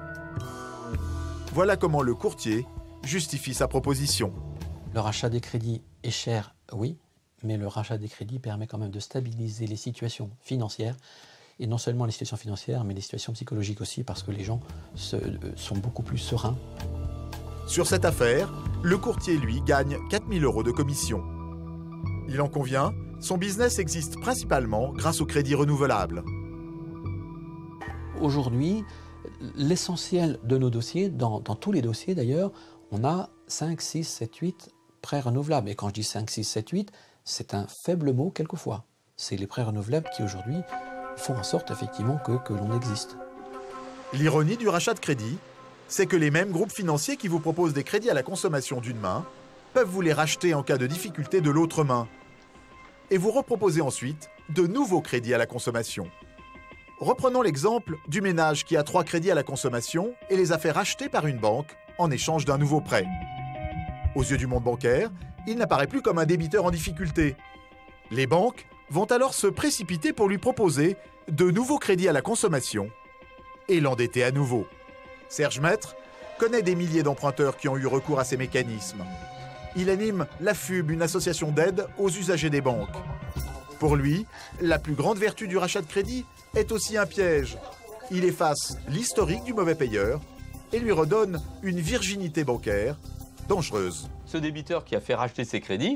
Voilà comment le courtier justifie sa proposition. Le rachat des crédits est cher, oui, mais le rachat des crédits permet quand même de stabiliser les situations financières, et non seulement les situations financières, mais les situations psychologiques aussi, parce que les gens se, euh, sont beaucoup plus sereins. Sur cette affaire, le courtier, lui, gagne quatre mille euros de commission. Il en convient, son business existe principalement grâce au crédit renouvelable. Aujourd'hui, l'essentiel de nos dossiers, dans, dans tous les dossiers d'ailleurs, on a cinq, six, sept, huit prêts renouvelables. Et quand je dis cinq, six, sept, huit, c'est un faible mot quelquefois. C'est les prêts renouvelables qui aujourd'hui font en sorte effectivement que, que l'on existe. L'ironie du rachat de crédit, c'est que les mêmes groupes financiers qui vous proposent des crédits à la consommation d'une main peuvent vous les racheter en cas de difficulté de l'autre main. Et vous reproposer ensuite de nouveaux crédits à la consommation. Reprenons l'exemple du ménage qui a trois crédits à la consommation et les a fait racheter par une banque en échange d'un nouveau prêt. Aux yeux du monde bancaire, il n'apparaît plus comme un débiteur en difficulté. Les banques vont alors se précipiter pour lui proposer de nouveaux crédits à la consommation et l'endetter à nouveau. Serge Maître connaît des milliers d'emprunteurs qui ont eu recours à ces mécanismes. Il anime la F U B, une association d'aide aux usagers des banques. Pour lui, la plus grande vertu du rachat de crédit est aussi un piège. Il efface l'historique du mauvais payeur et lui redonne une virginité bancaire dangereuse. Ce débiteur qui a fait racheter ses crédits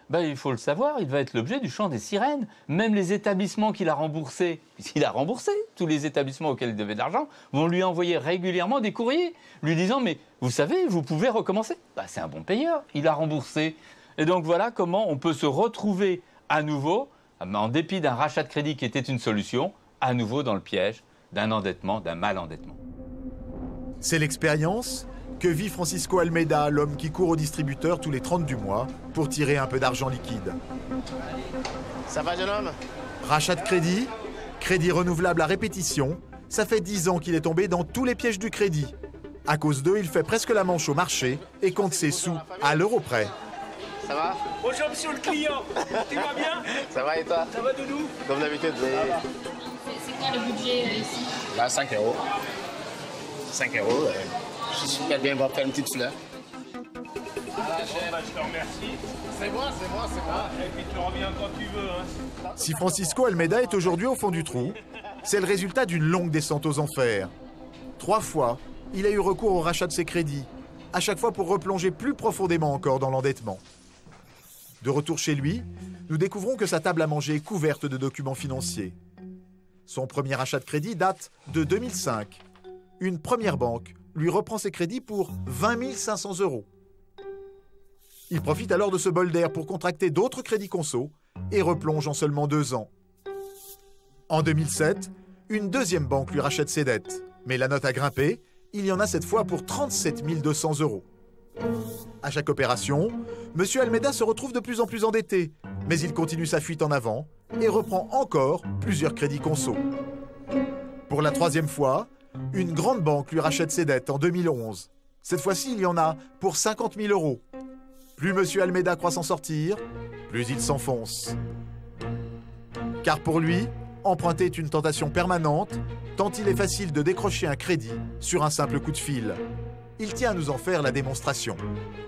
ben, il faut le savoir, il va être l'objet du chant des sirènes. Même les établissements qu'il a remboursés, puisqu'il a remboursé, tous les établissements auxquels il devait de l'argent, vont lui envoyer régulièrement des courriers, lui disant « mais vous savez, vous pouvez recommencer ». Ben, c'est un bon payeur, il a remboursé. Et donc voilà comment on peut se retrouver à nouveau, en dépit d'un rachat de crédit qui était une solution, à nouveau dans le piège d'un endettement, d'un mal endettement. C'est l'expérience que vit Francisco Almeida, l'homme qui court au distributeur tous les trente du mois pour tirer un peu d'argent liquide. Ça va, jeune homme? Rachat de crédit, crédit renouvelable à répétition, ça fait dix ans qu'il est tombé dans tous les pièges du crédit. À cause d'eux, il fait presque la manche au marché et compte ses sous à l'euro près. Ça va? Bonjour monsieur le client, tu vas bien? Ça va et toi? Ça va doudou? Comme d'habitude. C'est quoi le budget ici? Là, cinq euros. cinq euros. Euh, je suis super bien, on va faire une petite fleur. Ah, je te remercie. C'est moi, c'est moi, c'est moi. Et puis tu reviens quand tu veux. Hein. Si Francisco Almeida est aujourd'hui au fond du trou, c'est le résultat d'une longue descente aux enfers. Trois fois, il a eu recours au rachat de ses crédits, à chaque fois pour replonger plus profondément encore dans l'endettement. De retour chez lui, nous découvrons que sa table à manger est couverte de documents financiers. Son premier achat de crédit date de deux mille cinq. Une première banque lui reprend ses crédits pour vingt mille cinq cents euros. Il profite alors de ce bol d'air pour contracter d'autres crédits conso et replonge en seulement deux ans. En deux mille sept, une deuxième banque lui rachète ses dettes, mais la note a grimpé, il y en a cette fois pour trente-sept mille deux cents euros. À chaque opération, M. Almeida se retrouve de plus en plus endetté, mais il continue sa fuite en avant et reprend encore plusieurs crédits conso. Pour la troisième fois, une grande banque lui rachète ses dettes en deux mille onze. Cette fois-ci, il y en a pour cinquante mille euros. Plus M. Almeida croit s'en sortir, plus il s'enfonce. Car pour lui, emprunter est une tentation permanente, tant il est facile de décrocher un crédit sur un simple coup de fil. Il tient à nous en faire la démonstration.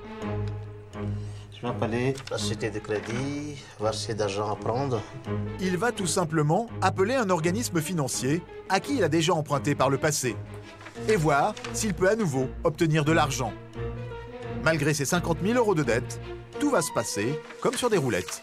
Je vais appeler la société de crédit, voir si d'argent à prendre. Il va tout simplement appeler un organisme financier à qui il a déjà emprunté par le passé et voir s'il peut à nouveau obtenir de l'argent. Malgré ses cinquante mille euros de dette, tout va se passer comme sur des roulettes.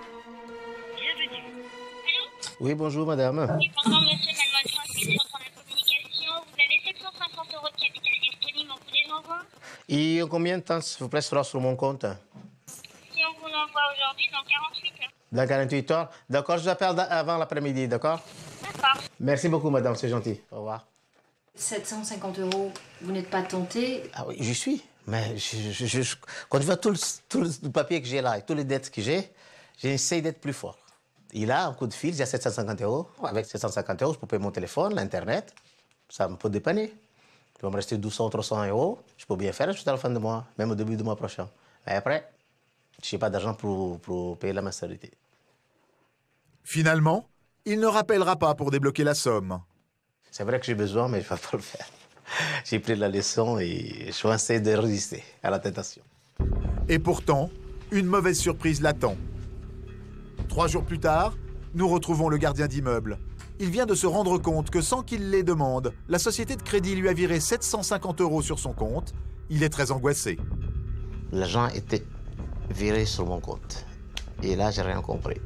Oui, bonjour madame. Oui, bonjour monsieur, mademoiselle, je suis sur la communication. Vous avez sept cent cinquante euros de capital disponible, on vous les envoie? Et en combien de temps, s'il vous plaît, sera sur mon compte? Si on vous l'envoie aujourd'hui, dans quarante-huit heures. Dans quarante-huit heures? D'accord, je vous appelle avant l'après-midi, d'accord? D'accord. Merci beaucoup madame, c'est gentil. Au revoir. sept cent cinquante euros, vous n'êtes pas tenté? Ah oui, j'y suis. Mais je, je, je, quand je vois tout le, tout le papier que j'ai là et toutes les dettes que j'ai, j'essaie d'être plus fort. Et là, un coup de fil, j'ai sept cent cinquante euros. Avec sept cent cinquante euros, je peux payer mon téléphone, l'Internet. Ça me peut dépanner. Il va me rester deux cents, trois cents euros. Je peux bien faire jusqu'à la fin du mois, même au début du mois prochain. Mais après, je n'ai pas d'argent pour, pour payer la mensualité. Finalement, il ne rappellera pas pour débloquer la somme. C'est vrai que j'ai besoin, mais je ne vais pas le faire. J'ai pris la leçon et je vais essayer de résister à la tentation. Et pourtant, une mauvaise surprise l'attend. Trois jours plus tard, nous retrouvons le gardien d'immeuble. Il vient de se rendre compte que sans qu'il les demande, la société de crédit lui a viré sept cent cinquante euros sur son compte. Il est très angoissé. L'argent était viré sur mon compte. Et là, j'ai rien compris.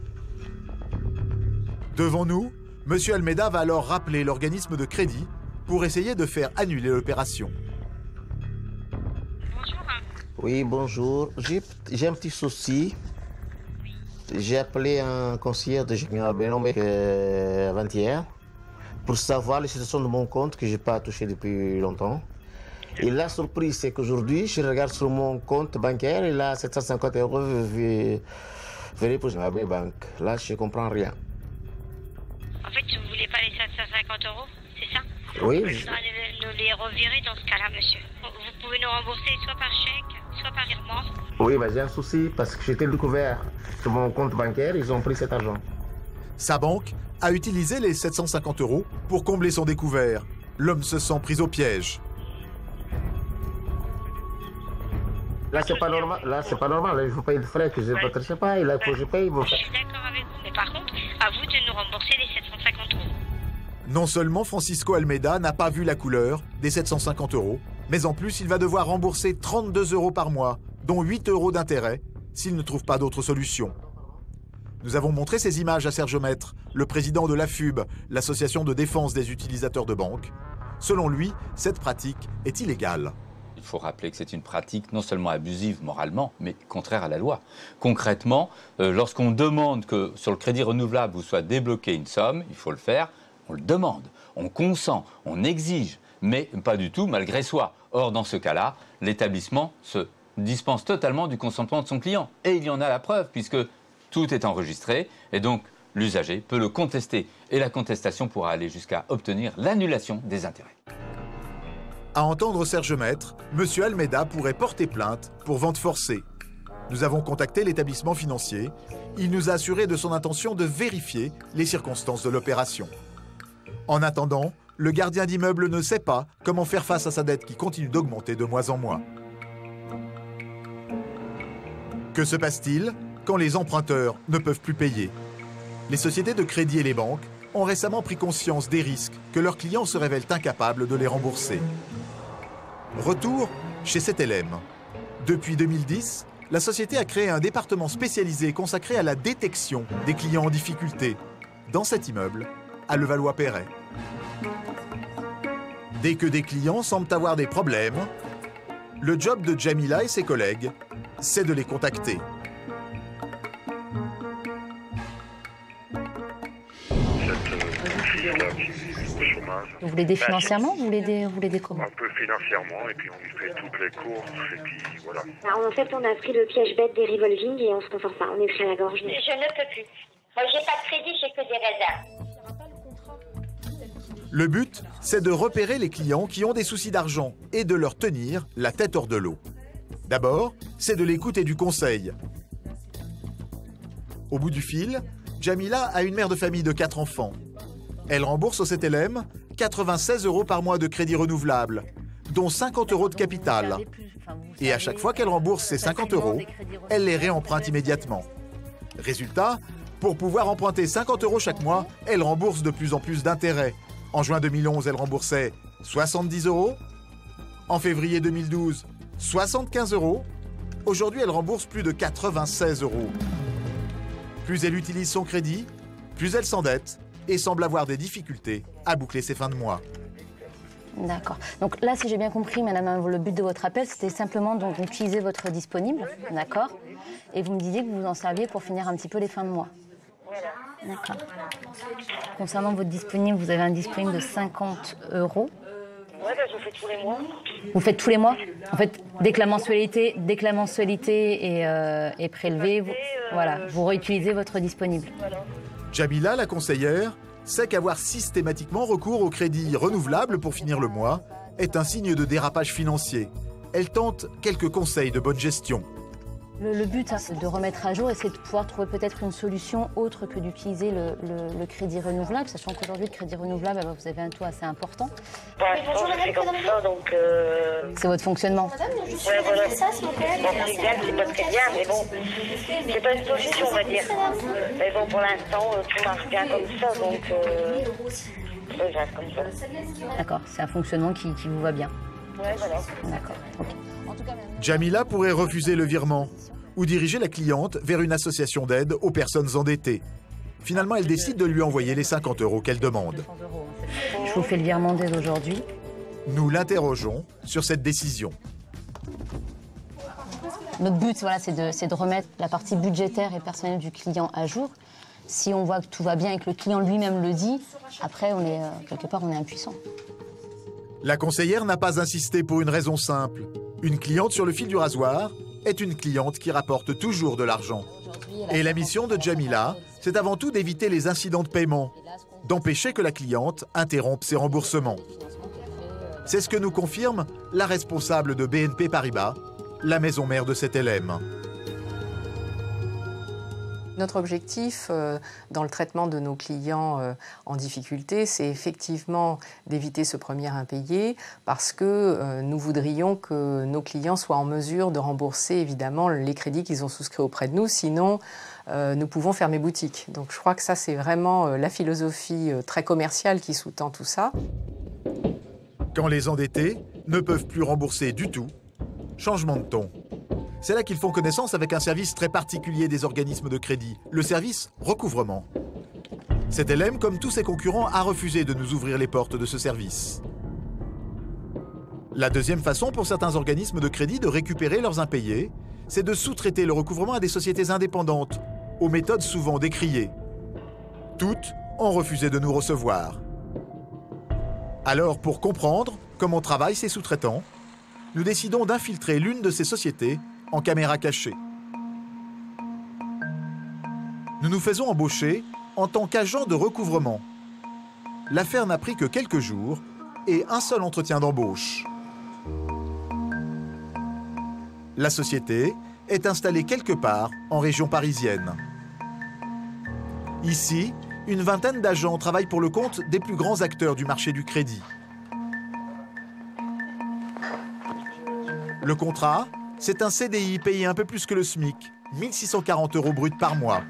Devant nous, M. Almeida va alors rappeler l'organisme de crédit pour essayer de faire annuler l'opération. Bonjour. Oui, bonjour. J'ai un petit souci. J'ai appelé un conseiller de Général Bénombe euh, avant-hier pour savoir la situation de mon compte que je n'ai pas touché depuis longtemps. Et la surprise, c'est qu'aujourd'hui, je regarde sur mon compte bancaire et là, sept cent cinquante euros venez pour ma banque. Là, je ne comprends rien. En fait, vous ne voulez pas les sept cent cinquante euros, c'est ça? Oui. On va nous les revirer dans ce cas-là, monsieur. Vous pouvez nous rembourser soit par chèque, soit par virement. Oui, mais j'ai un souci parce que j'étais découvert sur mon compte bancaire, ils ont pris cet argent. Sa banque a utilisé les sept cent cinquante euros pour combler son découvert. L'homme se sent pris au piège. Là, c'est pas normal. Là, c'est pas normal. Là, il faut payer de frais que je ne sais pas. Et là, il faut que je paye. Je suis d'accord avec vous, mais par contre, à vous de nous rembourser les sept cent cinquante euros. Non seulement Francisco Almeida n'a pas vu la couleur des sept cent cinquante euros, mais en plus, il va devoir rembourser trente-deux euros par mois, dont huit euros d'intérêt, s'ils ne trouvent pas d'autre solution. Nous avons montré ces images à Serge Maître, le président de l'A F U B, l'association de défense des utilisateurs de banque. Selon lui, cette pratique est illégale. Il faut rappeler que c'est une pratique non seulement abusive moralement, mais contraire à la loi. Concrètement, euh, lorsqu'on demande que sur le crédit renouvelable vous soit débloqué une somme, il faut le faire, on le demande, on consent, on exige, mais pas du tout malgré soi. Or, dans ce cas-là, l'établissement se dispense totalement du consentement de son client. Et il y en a la preuve, puisque tout est enregistré, et donc l'usager peut le contester. Et la contestation pourra aller jusqu'à obtenir l'annulation des intérêts. À entendre Serge Maître, M. Almeida pourrait porter plainte pour vente forcée. Nous avons contacté l'établissement financier. Il nous a assuré de son intention de vérifier les circonstances de l'opération. En attendant, le gardien d'immeuble ne sait pas comment faire face à sa dette qui continue d'augmenter de mois en mois. Que se passe-t-il quand les emprunteurs ne peuvent plus payer? Les sociétés de crédit et les banques ont récemment pris conscience des risques que leurs clients se révèlent incapables de les rembourser. Retour chez C T L M. Depuis deux mille dix, la société a créé un département spécialisé consacré à la détection des clients en difficulté dans cet immeuble à Levallois-Perret. Dès que des clients semblent avoir des problèmes, le job de Jamila et ses collègues, c'est de les contacter. Vous voulez aider financièrement ou vous voulez aider, vous voulez aider comment? Un peu financièrement, et puis on lui fait toutes les courses, et puis voilà. Alors, en fait, on a pris le piège bête des revolving et on se conforte pas, on est pris à la gorge. Je ne peux plus. Moi, j'ai pas de crédit, j'ai que des réserves. Le but, c'est de repérer les clients qui ont des soucis d'argent et de leur tenir la tête hors de l'eau. D'abord, c'est de l'écoute et du conseil. Au bout du fil, Jamila a une mère de famille de quatre enfants. Elle rembourse au C T L M quatre-vingt-seize euros par mois de crédit renouvelable, dont cinquante euros de capital. Et à chaque fois qu'elle rembourse ces cinquante euros, elle les réemprunte immédiatement. Résultat, pour pouvoir emprunter cinquante euros chaque mois, elle rembourse de plus en plus d'intérêts. En juin deux mille onze, elle remboursait soixante-dix euros. En février deux mille douze, soixante-quinze euros. Aujourd'hui, elle rembourse plus de quatre-vingt-seize euros. Plus elle utilise son crédit, plus elle s'endette et semble avoir des difficultés à boucler ses fins de mois. D'accord. Donc là, si j'ai bien compris, madame, le but de votre appel, c'était simplement donc d'utiliser votre disponible, d'accord? Et vous me disiez que vous vous en serviez pour finir un petit peu les fins de mois. D'accord. Concernant votre disponible, vous avez un disponible de cinquante euros. Ouais, bah, je fais tous les mois. Vous faites tous les mois? En fait, dès que la mensualité, dès que la mensualité est, euh, est prélevée, vous, voilà, vous réutilisez votre disponible. Jamila, la conseillère, sait qu'avoir systématiquement recours au crédit renouvelable pour finir le mois est un signe de dérapage financier. Elle tente quelques conseils de bonne gestion. Le, le but, hein, c'est de remettre à jour et c'est de pouvoir trouver peut-être une solution autre que d'utiliser le, le, le crédit renouvelable, sachant qu'aujourd'hui, le crédit renouvelable, alors, vous avez un taux assez important. Pour l'instant, je fais comme ça, donc... Euh... C'est votre fonctionnement. Ouais, voilà. Ça, s'il vous plaît. Bon, c'est bien, c'est pas très bien, mais bon, c'est pas une solution, on va dire. Mais bon, pour l'instant, tout marche bien comme ça, donc... Euh... Je reste comme ça. D'accord, c'est un fonctionnement qui, qui vous va bien. Ouais, voilà. D'accord, ok. Jamila pourrait refuser le virement ou diriger la cliente vers une association d'aide aux personnes endettées. Finalement, elle décide de lui envoyer les cinquante euros qu'elle demande. Je vous fais le virement dès aujourd'hui. Nous l'interrogeons sur cette décision. Notre but, voilà, c'est de, c'est de remettre la partie budgétaire et personnelle du client à jour. Si on voit que tout va bien et que le client lui-même le dit, après, on est, euh, quelque part, on est impuissant. La conseillère n'a pas insisté pour une raison simple. Une cliente sur le fil du rasoir est une cliente qui rapporte toujours de l'argent. Et la mission de Jamila, c'est avant tout d'éviter les incidents de paiement, d'empêcher que la cliente interrompe ses remboursements. C'est ce que nous confirme la responsable de B N P Paribas, la maison mère de C T L M. Notre objectif euh, dans le traitement de nos clients euh, en difficulté, c'est effectivement d'éviter ce premier impayé parce que euh, nous voudrions que nos clients soient en mesure de rembourser évidemment les crédits qu'ils ont souscrits auprès de nous, sinon euh, nous pouvons fermer boutique. Donc je crois que ça c'est vraiment euh, la philosophie euh, très commerciale qui sous-tend tout ça. Quand les endettés ne peuvent plus rembourser du tout, changement de ton. C'est là qu'ils font connaissance avec un service très particulier des organismes de crédit, le service recouvrement. Cet L M, comme tous ses concurrents, a refusé de nous ouvrir les portes de ce service. La deuxième façon pour certains organismes de crédit de récupérer leurs impayés, c'est de sous-traiter le recouvrement à des sociétés indépendantes, aux méthodes souvent décriées. Toutes ont refusé de nous recevoir. Alors, pour comprendre comment travaillent ces sous-traitants, nous décidons d'infiltrer l'une de ces sociétés en caméra cachée. Nous nous faisons embaucher en tant qu'agent de recouvrement. L'affaire n'a pris que quelques jours et un seul entretien d'embauche. La société est installée quelque part en région parisienne. Ici, une vingtaine d'agents travaillent pour le compte des plus grands acteurs du marché du crédit. Le contrat, c'est un C D I payé un peu plus que le SMIC, mille six cent quarante euros brut par mois.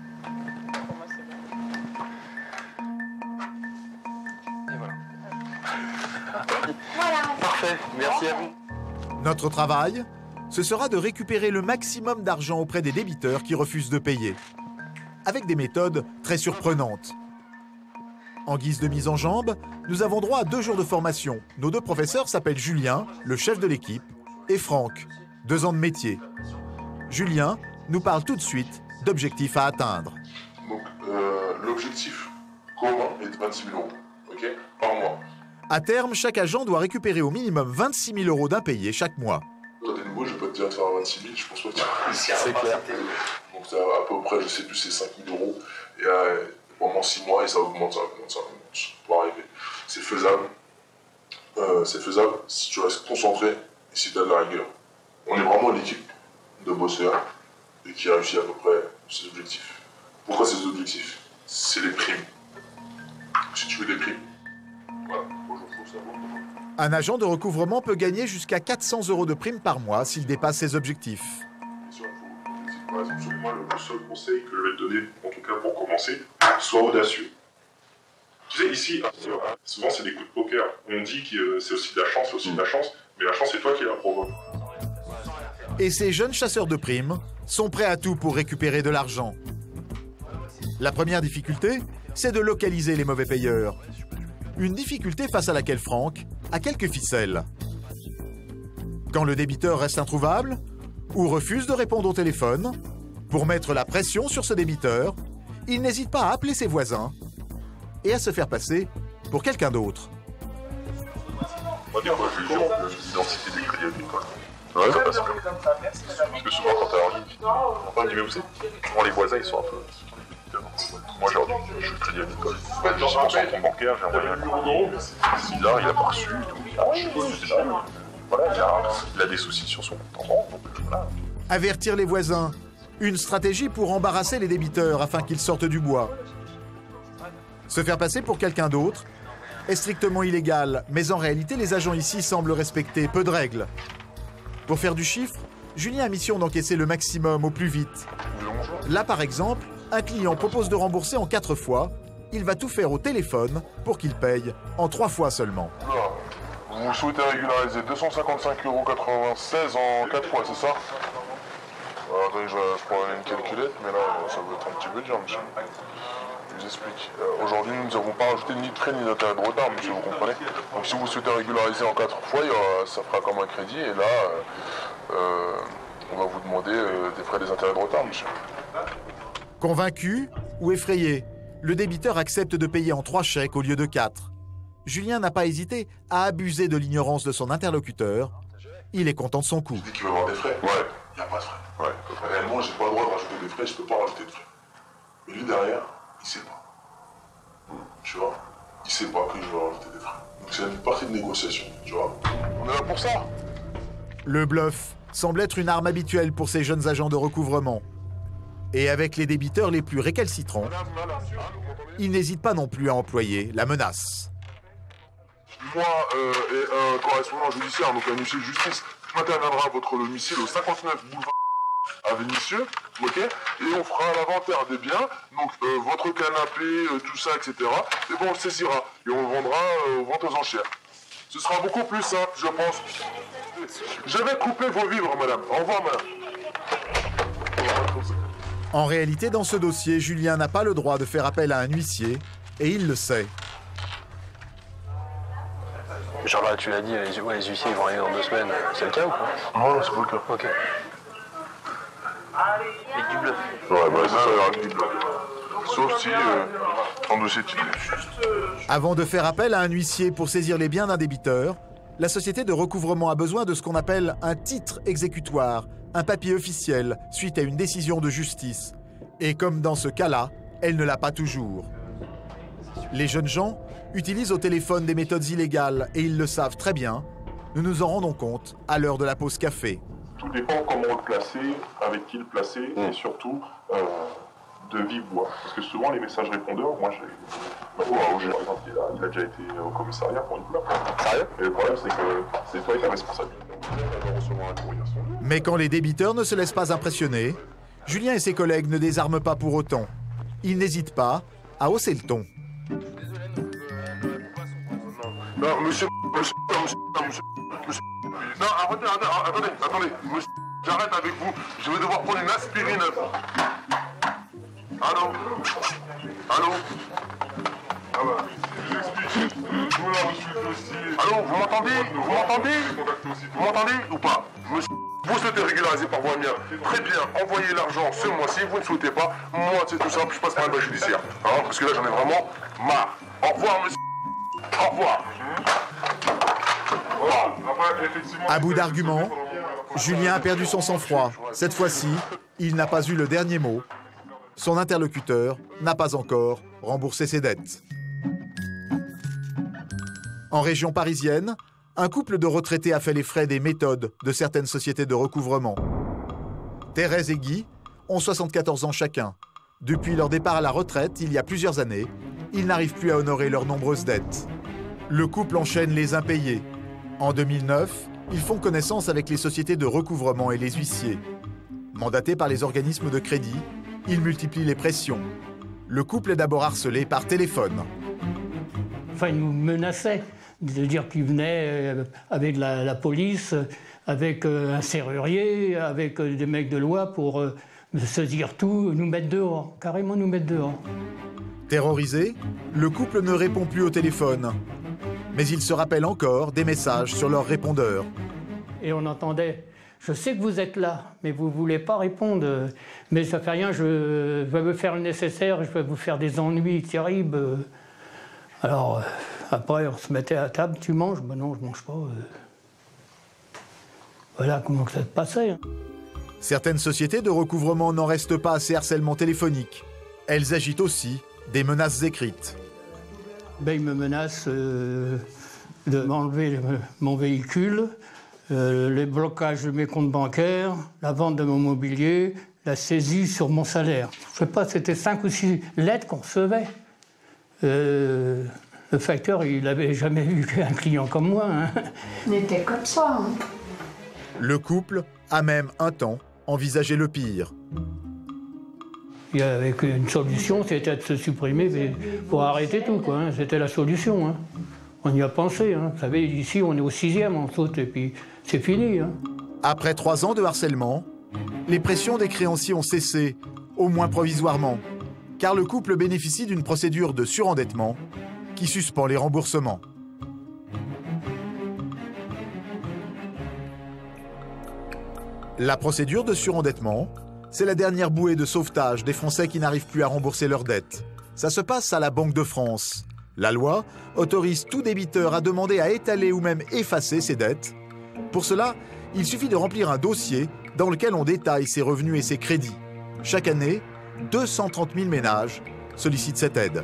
Parfait, merci à vous. Notre travail, ce sera de récupérer le maximum d'argent auprès des débiteurs qui refusent de payer, avec des méthodes très surprenantes. En guise de mise en jambe, nous avons droit à deux jours de formation. Nos deux professeurs s'appellent Julien, le chef de l'équipe, et Franck, deux ans de métier. Julien nous parle tout de suite d'objectifs à atteindre. Donc, euh, l'objectif commun est de vingt-six mille euros, ok, par mois. À terme, chaque agent doit récupérer au minimum vingt-six mille euros d'impayés chaque mois. Toi, t'es nouveau, je vais pas te dire de faire vingt-six mille, je pense pas que tu vas réussir. C'est clair. Donc, à peu près, je sais plus, c'est cinq mille euros. Et euh, pendant six mois, et ça augmente, ça augmente, ça augmente pour arriver. C'est faisable. Euh, c'est faisable si tu restes concentré et si tu as de la rigueur. On est vraiment une équipe de bosseurs et qui réussit à peu près ses objectifs. Pourquoi ces objectifs? C'est les primes. Si tu veux des primes. Voilà, bonjour, faut savoir. Un agent de recouvrement peut gagner jusqu'à quatre cents euros de prime par mois s'il dépasse ses objectifs. Par exemple, sur moi, le seul conseil que je vais te donner, en tout cas pour commencer, sois audacieux. Tu sais, ici, souvent c'est des coups de poker. On dit que c'est aussi de la chance, c'est aussi de la chance, mais la chance c'est toi qui la provoque. Et ces jeunes chasseurs de primes sont prêts à tout pour récupérer de l'argent. La première difficulté, c'est de localiser les mauvais payeurs. Une difficulté face à laquelle Franck a quelques ficelles. Quand le débiteur reste introuvable ou refuse de répondre au téléphone, pour mettre la pression sur ce débiteur, il n'hésite pas à appeler ses voisins et à se faire passer pour quelqu'un d'autre. On va dire que je jure l'identité du crédit agricole. Ouais, parce que, parce que souvent quand t'es en ligne, enfin, mais vous savez, souvent les voisins ils sont un peu... Moi j'ai dit, je suis le crédit agricole. Je suis sur son compte bancaire, j'ai envoyé un courrier. Si là, il a pas reçu, donc je suis là. Voilà, il a, il a des soucis sur son compte en banque, donc voilà. Avertir les voisins, une stratégie pour embarrasser les débiteurs afin qu'ils sortent du bois. Se faire passer pour quelqu'un d'autre est strictement illégal, mais en réalité, les agents ici semblent respecter peu de règles. Pour faire du chiffre, Julien a mission d'encaisser le maximum au plus vite. Là, par exemple, un client propose de rembourser en quatre fois. Il va tout faire au téléphone pour qu'il paye en trois fois seulement. Vous souhaitez régulariser deux cent cinquante-cinq euros quatre-vingt-seize en quatre fois, c'est ça? Alors, attendez, je, je prends une calculette, mais là, ça va être un petit peu dur, monsieur. Je vous explique. Euh, Aujourd'hui, nous n'avons pas rajouté ni de frais ni d'intérêt de retard, monsieur, vous comprenez? Donc, si vous souhaitez régulariser en quatre fois, il y aura, ça fera comme un crédit, et là, euh, euh, on va vous demander euh, des frais et des intérêts de retard, monsieur. Convaincu ou effrayé, le débiteur accepte de payer en trois chèques au lieu de quatre. Julien n'a pas hésité à abuser de l'ignorance de son interlocuteur. Il est content de son coup. Il dit qu'il va avoir des frais. Ouais. Il n'y a pas de frais. Ouais. Réellement, j'ai pas le droit de rajouter des frais, je peux pas rajouter de frais. Mais lui, derrière, il sait pas. Tu vois? Il sait pas que je vais rajouter des frais. Donc c'est une partie de négociation, tu vois? On est là pour ça. Le bluff semble être une arme habituelle pour ces jeunes agents de recouvrement. Et avec les débiteurs les plus récalcitrants, il n'hésite pas non plus à employer la menace. Moi euh, et un correspondant judiciaire, donc un huissier de justice, interviendra à votre domicile au cinquante-neuf boulevard à Vénissieux, ok? Et on fera l'inventaire des biens, donc euh, votre canapé, euh, tout ça, et cetera. Et bon, on le saisira et on le vendra euh, aux ventes aux enchères. Ce sera beaucoup plus simple, je pense. Je vais couper vos vivres, madame. Au revoir, madame. En réalité, dans ce dossier, Julien n'a pas le droit de faire appel à un huissier, et il le sait. Genre là, tu l'as dit, les, ouais, les huissiers ils vont arriver dans deux semaines. C'est le cas ou pas? Non, non, c'est pas le cas. Ok. Avec du bluff. Ouais, bah c'est ça, il y aura du bluff. Sauf si euh, ton dossier titré. Avant de faire appel à un huissier pour saisir les biens d'un débiteur, la société de recouvrement a besoin de ce qu'on appelle un titre exécutoire, un papier officiel, suite à une décision de justice. Et comme dans ce cas-là, elle ne l'a pas toujours. Les jeunes gens utilisent au téléphone des méthodes illégales et ils le savent très bien. Nous nous en rendons compte à l'heure de la pause café. Tout dépend comment le placer, avec qui le placer, et surtout euh, de vive voix. Parce que souvent les messages répondeurs, moi j'ai... Bah, oh, j'ai par exemple, il a, il a déjà été au commissariat pour une plainte. Sérieux? Et le problème c'est que c'est toi et ta responsabilité. On va recevoir un courrier à son nom. Mais quand les débiteurs ne se laissent pas impressionner, Julien et ses collègues ne désarment pas pour autant. Ils n'hésitent pas à hausser le ton. Non, monsieur, monsieur, monsieur, monsieur, monsieur. Non, arrêtez, arrêtez, attendez, attendez, monsieur, j'arrête avec vous. Je vais devoir prendre une aspirine. Allô? Allô? Ah bah, je vous explique. Nous là, monsieur le dossier. Allô, vous m'entendez? Vous m'entendez? Vous m'entendez ou pas? Monsieur, vous souhaitez régulariser par voie mienne. Très bien, envoyez l'argent ce mois-ci. Vous ne souhaitez pas. Moi, c'est tout simple, je passe par un bail judiciaire. Hein, parce que là, j'en ai vraiment marre. Au revoir, monsieur. Au revoir. À bout d'arguments, Julien a perdu son sang-froid. Cette fois-ci, il n'a pas eu le dernier mot. Son interlocuteur n'a pas encore remboursé ses dettes. En région parisienne, un couple de retraités a fait les frais des méthodes de certaines sociétés de recouvrement. Thérèse et Guy ont soixante-quatorze ans chacun. Depuis leur départ à la retraite, il y a plusieurs années, ils n'arrivent plus à honorer leurs nombreuses dettes. Le couple enchaîne les impayés. En deux mille neuf, ils font connaissance avec les sociétés de recouvrement et les huissiers. Mandatés par les organismes de crédit, ils multiplient les pressions. Le couple est d'abord harcelé par téléphone. Enfin, ils nous menaçaient de dire qu'ils venaient avec la, la police, avec un serrurier, avec des mecs de loi pour saisir tout, nous mettre dehors, carrément nous mettre dehors. Terrorisé, le couple ne répond plus au téléphone. Mais il se rappelle encore des messages sur leur répondeur. Et on entendait « Je sais que vous êtes là, mais vous ne voulez pas répondre. Mais ça ne fait rien, je vais vous faire le nécessaire, je vais vous faire des ennuis terribles. » Alors, après, on se mettait à table, « Tu manges ?» ?»« Ben non, je ne mange pas. » Voilà comment ça se passait. Certaines sociétés de recouvrement n'en restent pas à ces harcèlements téléphoniques. Elles agitent aussi des menaces écrites. Ben, ils me menacent euh, de m'enlever mon véhicule, euh, les blocages de mes comptes bancaires, la vente de mon mobilier, la saisie sur mon salaire. Je sais pas, c'était cinq ou six lettres qu'on recevait. Euh, le facteur, il n'avait jamais eu un client comme moi. Hein. On était comme ça. Hein. Le couple a même un temps envisagé le pire. Il y avait une solution, c'était de se supprimer mais pour arrêter tout, quoi. Hein. C'était la solution. Hein. On y a pensé. Hein. Vous savez, ici, on est au sixième, on saute, et puis c'est fini. Hein. Après trois ans de harcèlement, les pressions des créanciers ont cessé, au moins provisoirement, car le couple bénéficie d'une procédure de surendettement qui suspend les remboursements. La procédure de surendettement, c'est la dernière bouée de sauvetage des Français qui n'arrivent plus à rembourser leurs dettes. Ça se passe à la Banque de France. La loi autorise tout débiteur à demander à étaler ou même effacer ses dettes. Pour cela, il suffit de remplir un dossier dans lequel on détaille ses revenus et ses crédits. Chaque année, deux cent trente mille ménages sollicitent cette aide.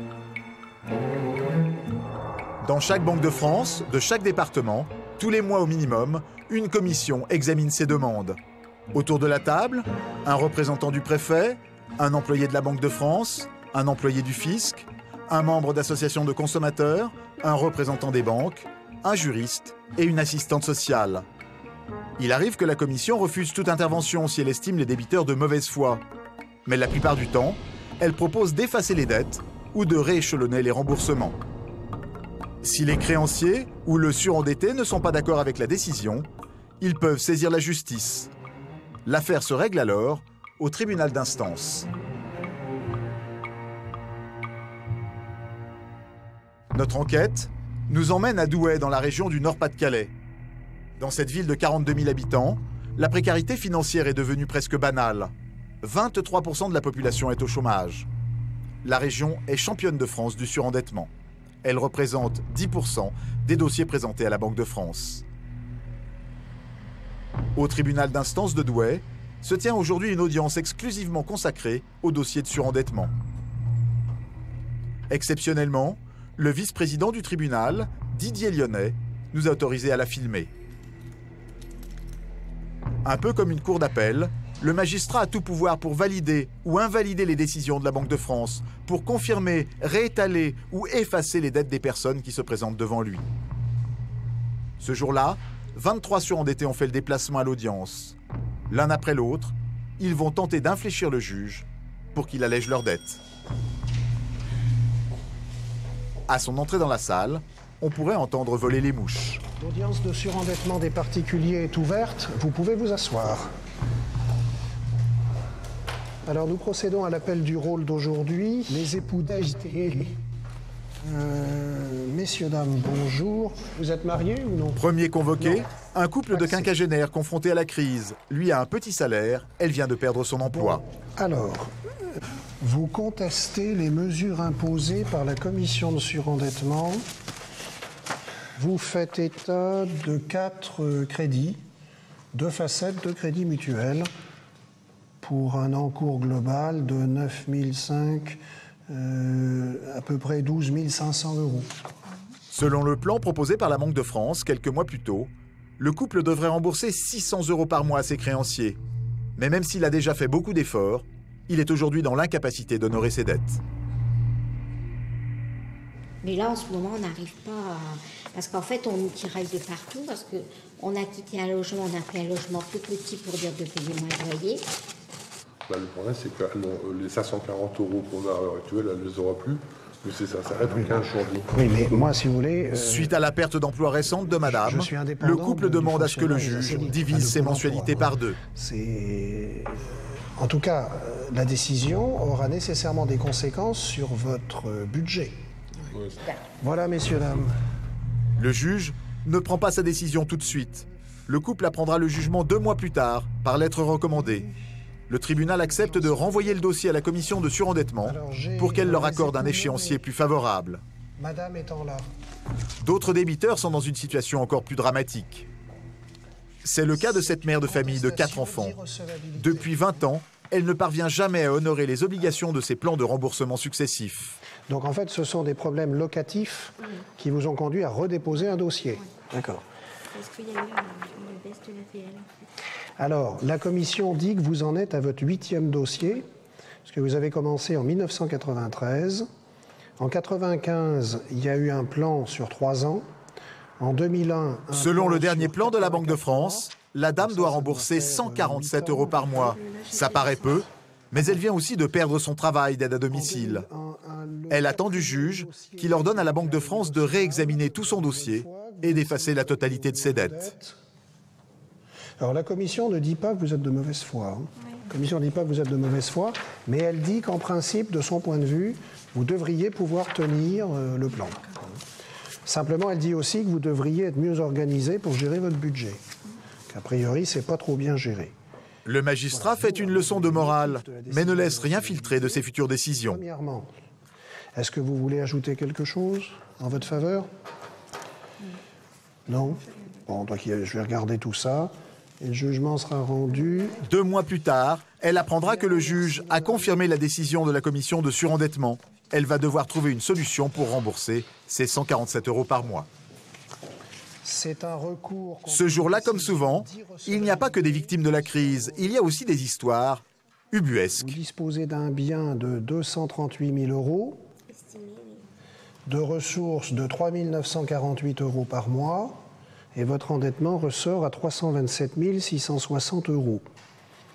Dans chaque Banque de France, de chaque département, tous les mois au minimum, une commission examine ces demandes. Autour de la table, un représentant du préfet, un employé de la Banque de France, un employé du fisc, un membre d'association de consommateurs, un représentant des banques, un juriste et une assistante sociale. Il arrive que la commission refuse toute intervention si elle estime les débiteurs de mauvaise foi. Mais la plupart du temps, elle propose d'effacer les dettes ou de rééchelonner les remboursements. Si les créanciers ou le surendetté ne sont pas d'accord avec la décision, ils peuvent saisir la justice. L'affaire se règle alors au tribunal d'instance. Notre enquête nous emmène à Douai, dans la région du Nord-Pas-de-Calais. Dans cette ville de quarante-deux mille habitants, la précarité financière est devenue presque banale. vingt-trois pour cent de la population est au chômage. La région est championne de France du surendettement. Elle représente dix pour cent des dossiers présentés à la Banque de France. Au tribunal d'instance de Douai se tient aujourd'hui une audience exclusivement consacrée au dossier de surendettement. Exceptionnellement, le vice-président du tribunal, Didier Lyonnais, nous a autorisé à la filmer. Un peu comme une cour d'appel, le magistrat a tout pouvoir pour valider ou invalider les décisions de la Banque de France, pour confirmer, réétaler ou effacer les dettes des personnes qui se présentent devant lui. Ce jour-là, vingt-trois surendettés ont fait le déplacement à l'audience. L'un après l'autre, ils vont tenter d'infléchir le juge pour qu'il allège leurs dettes. À son entrée dans la salle, on pourrait entendre voler les mouches. L'audience de surendettement des particuliers est ouverte. Vous pouvez vous asseoir. Alors nous procédons à l'appel du rôle d'aujourd'hui. Les époux d'Agité. Euh, messieurs, dames, bonjour. Vous êtes mariés ou non? Premier convoqué, non. Un couple de quinquagénaires confrontés à la crise. Lui a un petit salaire, elle vient de perdre son emploi. Bon, alors, vous contestez les mesures imposées par la commission de surendettement. Vous faites état de quatre crédits, deux facettes de crédits mutuels, pour un encours global de neuf mille cinq, euh, à peu près douze mille cinq cents euros. Selon le plan proposé par la Banque de France quelques mois plus tôt, le couple devrait rembourser six cents euros par mois à ses créanciers. Mais même s'il a déjà fait beaucoup d'efforts, il est aujourd'hui dans l'incapacité d'honorer ses dettes. Mais là, en ce moment, on n'arrive pas à... Parce qu'en fait, on nous tiraille de partout, parce qu'on a quitté un logement, on a pris un logement plus petit pour dire de payer moins de loyer. Bah, le problème, c'est que les cinq cent quarante euros qu'on a à l'heure actuelle, elle ne les aura plus. Mais c'est ça, ça s'arrête au quinze janvier. Oui, mais moi, si vous voulez... Euh, Suite à la perte d'emploi récente de madame, le couple de, demande à ce que le juge divise ses mensualités par deux. C'est... En tout cas, la décision aura nécessairement des conséquences sur votre budget. Oui. Voilà, messieurs, dames. Le juge ne prend pas sa décision tout de suite. Le couple apprendra le jugement deux mois plus tard, par lettre recommandée. Le tribunal accepte de renvoyer le dossier à la commission de surendettement pour qu'elle leur accorde un échéancier plus favorable. Madame étant là. D'autres débiteurs sont dans une situation encore plus dramatique. C'est le cas de cette mère de famille de quatre enfants. Depuis vingt ans, elle ne parvient jamais à honorer les obligations de ses plans de remboursement successifs. Donc en fait, ce sont des problèmes locatifs qui vous ont conduit à redéposer un dossier. D'accord. Est-ce qu'il y a eu une baisse de l'A P L? Alors, la commission dit que vous en êtes à votre huitième dossier, parce que vous avez commencé en mille neuf cent quatre-vingt-treize. En mille neuf cent quatre-vingt-quinze, il y a eu un plan sur trois ans. En deux mille un... Selon le dernier plan de la Banque de France, la dame doit rembourser cent quarante-sept euros par mois. Ça paraît peu, mais elle vient aussi de perdre son travail d'aide à domicile. Elle attend du juge qui ordonne à la Banque de France de réexaminer tout son dossier et d'effacer la totalité de ses dettes. Alors la commission ne dit pas que vous êtes de mauvaise foi. Hein. La commission ne dit pas que vous êtes de mauvaise foi, mais elle dit qu'en principe, de son point de vue, vous devriez pouvoir tenir euh, le plan. Simplement, elle dit aussi que vous devriez être mieux organisé pour gérer votre budget. Qu'a priori, c'est pas trop bien géré. Le magistrat fait une leçon de morale, mais ne laisse rien filtrer de ses futures décisions. Premièrement, est-ce que vous voulez ajouter quelque chose en votre faveur? Non? Bon, donc je vais regarder tout ça. Et le jugement sera rendu... Deux mois plus tard, elle apprendra que le juge a confirmé la décision de la commission de surendettement. Elle va devoir trouver une solution pour rembourser ses cent quarante-sept euros par mois. C'est un recours... Ce jour-là, comme souvent, il n'y a pas que des victimes de la crise. Il y a aussi des histoires ubuesques. Vous disposez d'un bien de deux cent trente-huit mille euros, de ressources de trois mille neuf cent quarante-huit euros par mois, et votre endettement ressort à trois cent vingt-sept mille six cent soixante euros.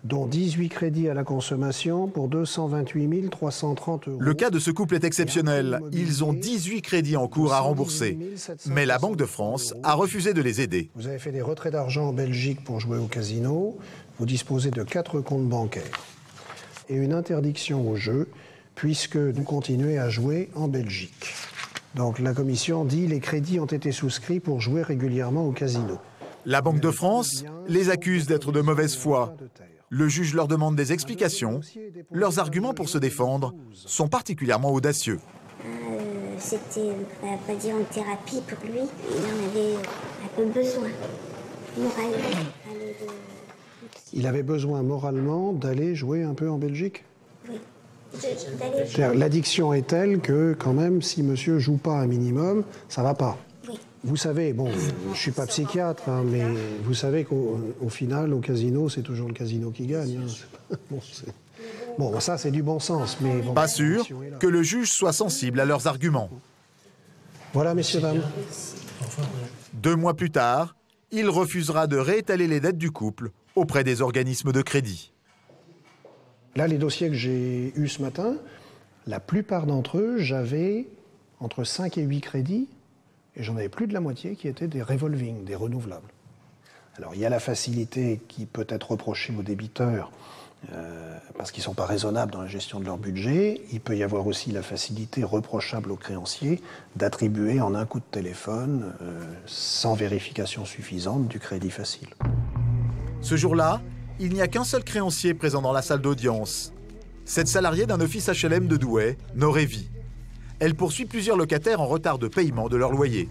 dont dix-huit crédits à la consommation pour deux cent vingt-huit mille trois cent trente euros. Le cas de ce couple est exceptionnel. Ils ont dix-huit crédits en cours à rembourser. Mais la Banque de France a refusé de les aider. Vous avez fait des retraits d'argent en Belgique pour jouer au casino. Vous disposez de quatre comptes bancaires et une interdiction au jeu puisque vous continuez à jouer en Belgique. Donc la commission dit les crédits ont été souscrits pour jouer régulièrement au casino. La Banque de France les accuse d'être de mauvaise foi. Le juge leur demande des explications. Leurs arguments pour se défendre sont particulièrement audacieux. Euh, C'était, on va pas dire en thérapie pour lui, il en avait un peu besoin, moralement. Il avait besoin moralement d'aller jouer un peu en Belgique ? Oui. L'addiction est telle que, quand même, si monsieur joue pas un minimum, ça va pas. Oui. Vous savez, bon, je suis pas psychiatre, hein, mais vous savez qu'au au final, au casino, c'est toujours le casino qui gagne. Hein. Bon, bon, ça, c'est du bon sens, mais... Bon, pas sûr que le juge soit sensible à leurs arguments. Voilà, messieurs, dames. Deux mois plus tard, il refusera de réétaler les dettes du couple auprès des organismes de crédit. Là, les dossiers que j'ai eus ce matin, la plupart d'entre eux, j'avais entre cinq et huit crédits, et j'en avais plus de la moitié qui étaient des revolving, des renouvelables. Alors, il y a la facilité qui peut être reprochée aux débiteurs, euh, parce qu'ils ne sont pas raisonnables dans la gestion de leur budget. Il peut y avoir aussi la facilité reprochable aux créanciers d'attribuer en un coup de téléphone, euh, sans vérification suffisante, du crédit facile. Ce jour-là, il n'y a qu'un seul créancier présent dans la salle d'audience. Cette salariée d'un office H L M de Douai, Norévi. Elle poursuit plusieurs locataires en retard de paiement de leur loyer.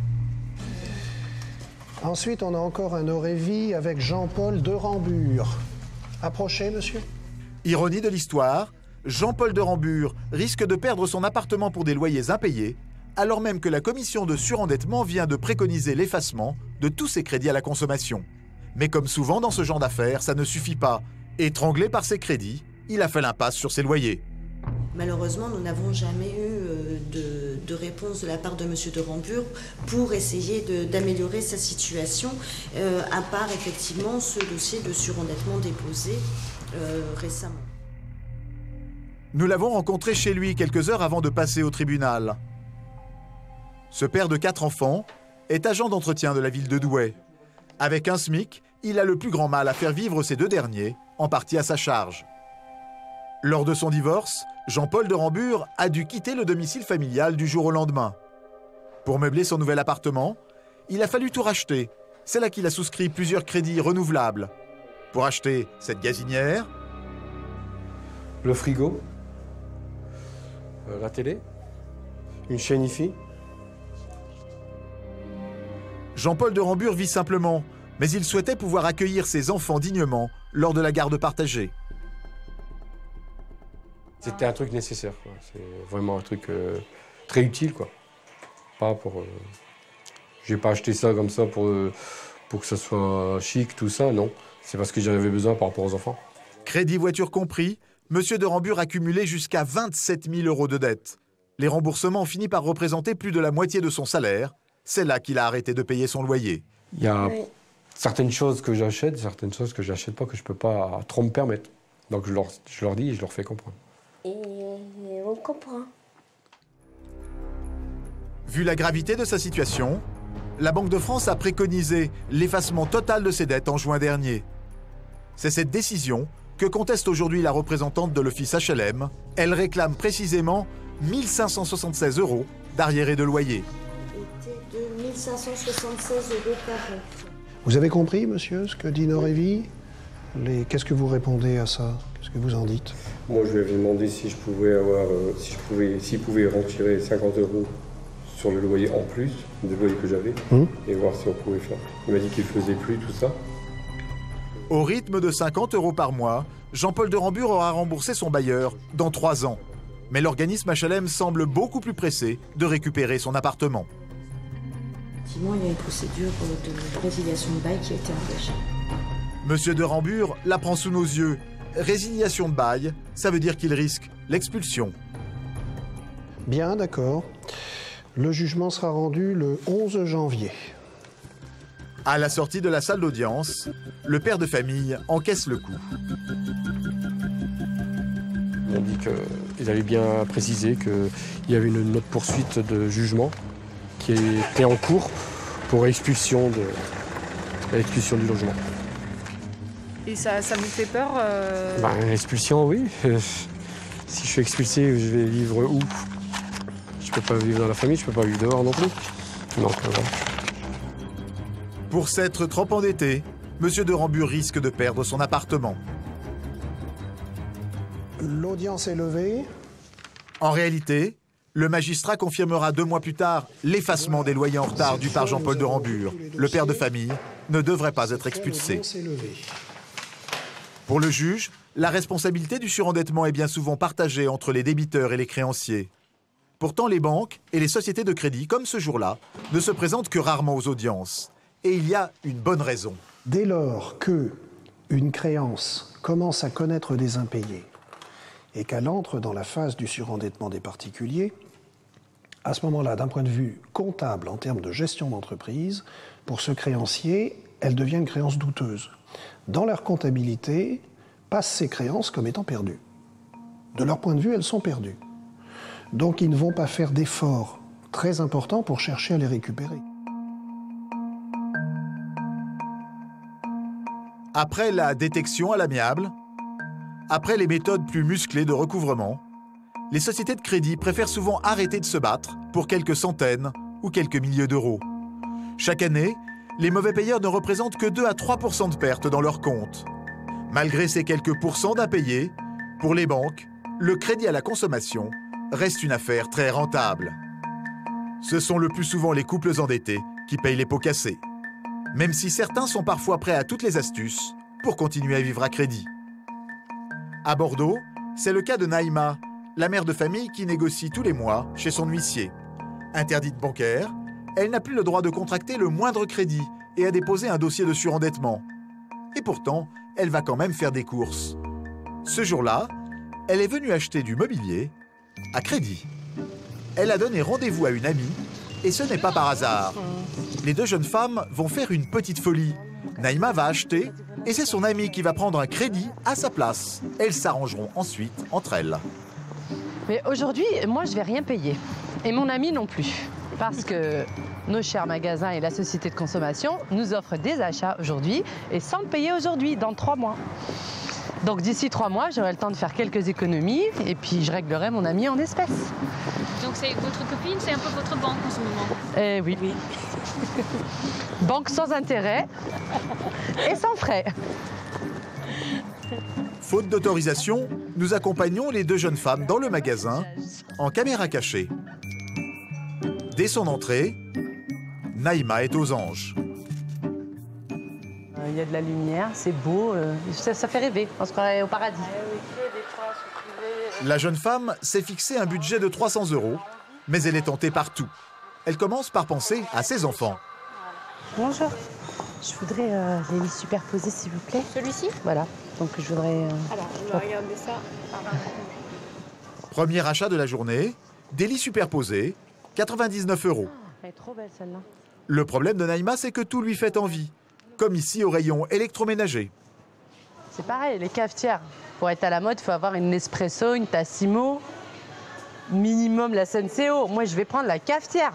Ensuite, on a encore un Norévi avec Jean-Paul de Rambure. Approchez, monsieur. Ironie de l'histoire, Jean-Paul de Rambure risque de perdre son appartement pour des loyers impayés, alors même que la commission de surendettement vient de préconiser l'effacement de tous ses crédits à la consommation. Mais comme souvent dans ce genre d'affaires, ça ne suffit pas. Étranglé par ses crédits, il a fait l'impasse sur ses loyers. Malheureusement, nous n'avons jamais eu de, de réponse de la part de M. de Rambure pour essayer d'améliorer sa situation, euh, à part effectivement ce dossier de surendettement déposé euh, récemment. Nous l'avons rencontré chez lui quelques heures avant de passer au tribunal. Ce père de quatre enfants est agent d'entretien de la ville de Douai. Avec un SMIC, il a le plus grand mal à faire vivre ces deux derniers, en partie à sa charge. Lors de son divorce, Jean-Paul de Rambure a dû quitter le domicile familial du jour au lendemain. Pour meubler son nouvel appartement, il a fallu tout racheter. C'est là qu'il a souscrit plusieurs crédits renouvelables. Pour acheter cette gazinière, le frigo, euh, la télé, une chaîne I-Fi. Jean-Paul de Rambure vit simplement, mais il souhaitait pouvoir accueillir ses enfants dignement lors de la garde partagée. C'était un truc nécessaire, c'est vraiment un truc euh, très utile, quoi. Pas pour... Euh... J'ai pas acheté ça comme ça pour, euh, pour que ça soit chic, tout ça, non. C'est parce que j'en avais besoin par rapport aux enfants. Crédit voiture compris, M. de Rambure a cumulé jusqu'à vingt-sept mille euros de dettes. Les remboursements ont fini par représenter plus de la moitié de son salaire. C'est là qu'il a arrêté de payer son loyer. Il y a oui. certaines choses que j'achète, certaines choses que j'achète pas, que je peux pas trop me permettre. Donc je leur, je leur dis et je leur fais comprendre. Et on comprend. Vu la gravité de sa situation, la Banque de France a préconisé l'effacement total de ses dettes en juin dernier. C'est cette décision que conteste aujourd'hui la représentante de l'office H L M. Elle réclame précisément mille cinq cent soixante-seize euros d'arriérés de loyer. De mille cinq cent soixante-seize euros par an. Vous avez compris, monsieur, ce que dit Norévi? Les... Qu'est-ce que vous répondez à ça? Qu'est-ce que vous en dites? Moi, je lui avais demandé si je pouvais avoir, euh, si je pouvais, s'il pouvait retirer cinquante euros sur le loyer en plus du loyer que j'avais, mmh. et voir si on pouvait faire. Il m'a dit qu'il faisait plus tout ça. Au rythme de cinquante euros par mois, Jean-Paul de Rambure aura remboursé son bailleur dans trois ans. Mais l'organisme H L M semble beaucoup plus pressé de récupérer son appartement. Effectivement, il y a une procédure de résiliation de bail qui a été engagée. Monsieur de Rambure la prend sous nos yeux. Résiliation de bail, ça veut dire qu'il risque l'expulsion. Bien, d'accord. Le jugement sera rendu le onze janvier. À la sortie de la salle d'audience, le père de famille encaisse le coup. On dit qu'il avait bien précisé qu'il y avait une note poursuite de jugement qui était en cours pour expulsion, de, expulsion du logement. Et ça, ça vous fait peur euh... ben, expulsion, oui. Euh, si je suis expulsé, je vais vivre où? Je peux pas vivre dans la famille, je peux pas vivre dehors non plus. Donc, euh, voilà. Pour s'être trop endetté, M. de Rambure risque de perdre son appartement. L'audience est levée. En réalité, le magistrat confirmera deux mois plus tard l'effacement des loyers en retard dus par Jean-Paul de Rambure. Le père de famille ne devrait pas être expulsé. Pour le juge, la responsabilité du surendettement est bien souvent partagée entre les débiteurs et les créanciers. Pourtant, les banques et les sociétés de crédit, comme ce jour-là, ne se présentent que rarement aux audiences. Et il y a une bonne raison. Dès lors qu'une créance commence à connaître des impayés et qu'elle entre dans la phase du surendettement des particuliers, à ce moment-là, d'un point de vue comptable, en termes de gestion d'entreprise, pour ce créancier, elle devient une créance douteuse. Dans leur comptabilité, passent ces créances comme étant perdues. De leur point de vue, elles sont perdues. Donc ils ne vont pas faire d'efforts très importants pour chercher à les récupérer. Après la détection à l'amiable, après les méthodes plus musclées de recouvrement, les sociétés de crédit préfèrent souvent arrêter de se battre pour quelques centaines ou quelques milliers d'euros. Chaque année, les mauvais payeurs ne représentent que deux à trois pour cent de pertes dans leur compte. Malgré ces quelques pourcents d'impayés, pour les banques, le crédit à la consommation reste une affaire très rentable. Ce sont le plus souvent les couples endettés qui payent les pots cassés, même si certains sont parfois prêts à toutes les astuces pour continuer à vivre à crédit. À Bordeaux, c'est le cas de Naïma, la mère de famille qui négocie tous les mois chez son huissier. Interdite bancaire, elle n'a plus le droit de contracter le moindre crédit et à déposer un dossier de surendettement. Et pourtant, elle va quand même faire des courses. Ce jour-là, elle est venue acheter du mobilier à crédit. Elle a donné rendez-vous à une amie et ce n'est pas par hasard. Les deux jeunes femmes vont faire une petite folie. Naïma va acheter et c'est son amie qui va prendre un crédit à sa place. Elles s'arrangeront ensuite entre elles. Mais aujourd'hui, moi, je vais rien payer. Et mon ami non plus. Parce que nos chers magasins et la société de consommation nous offrent des achats aujourd'hui et sans le payer aujourd'hui, dans trois mois. Donc d'ici trois mois, j'aurai le temps de faire quelques économies et puis je réglerai mon ami en espèces. Donc c'est votre copine, c'est un peu votre banque en ce moment? Eh oui. oui. Banque sans intérêt et sans frais. Faute d'autorisation, nous accompagnons les deux jeunes femmes dans le magasin en caméra cachée. Dès son entrée, Naïma est aux anges. Il y a de la lumière, c'est beau, ça, ça fait rêver, on se croirait au paradis. La jeune femme s'est fixé un budget de trois cents euros, mais elle est tentée par tout. Elle commence par penser à ses enfants. Bonjour, je voudrais euh, les lits superposés s'il vous plaît. Celui-ci? Voilà, donc je voudrais... Euh... Alors, je vais regarder ça. Premier achat de la journée, des lits superposés, quatre-vingt-dix-neuf euros. Elle est trop belle celle-là. Le problème de Naïma, c'est que tout lui fait envie. Comme ici au rayon électroménager. C'est pareil, les cafetières. Pour être à la mode, il faut avoir une Nespresso, une Tassimo, minimum la Senseo. Moi, je vais prendre la cafetière.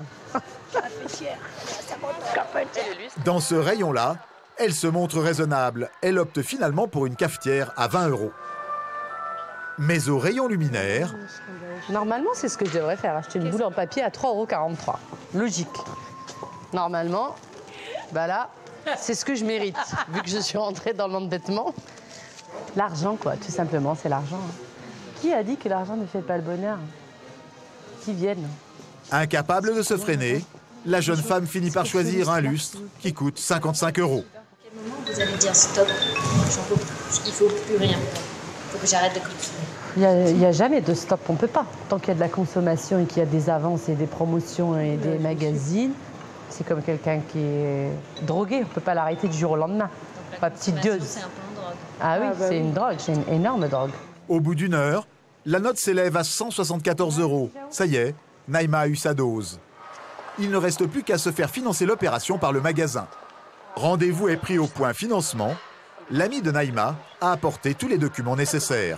Dans ce rayon-là, elle se montre raisonnable. Elle opte finalement pour une cafetière à vingt euros. Mais au rayon luminaire... Normalement, c'est ce que je devrais faire, acheter une boule en papier à trois euros quarante-trois. Logique. Normalement, bah là... C'est ce que je mérite, vu que je suis rentrée dans l'endettement. L'argent, quoi, tout simplement, c'est l'argent. Qui a dit que l'argent ne fait pas le bonheur? Qui viennent. Incapable de se freiner, la jeune femme finit par choisir un lustre qui coûte cinquante-cinq euros. À quel moment vous allez dire stop, j'en peux plus, il ne faut plus rien, il faut que j'arrête de consommer? Il n'y a, a jamais de stop, on ne peut pas. Tant qu'il y a de la consommation et qu'il y a des avances et des promotions et des magazines, c'est comme quelqu'un qui est drogué, on ne peut pas l'arrêter du jour au lendemain. Donc, la petite gueuse. C'est un peu une drogue. Ah oui, ah, bah c'est oui. une drogue, c'est une énorme drogue. Au bout d'une heure, la note s'élève à cent soixante-quatorze euros. Ça y est, Naïma a eu sa dose. Il ne reste plus qu'à se faire financer l'opération par le magasin. Rendez-vous est pris au point financement. L'ami de Naïma a apporté tous les documents nécessaires.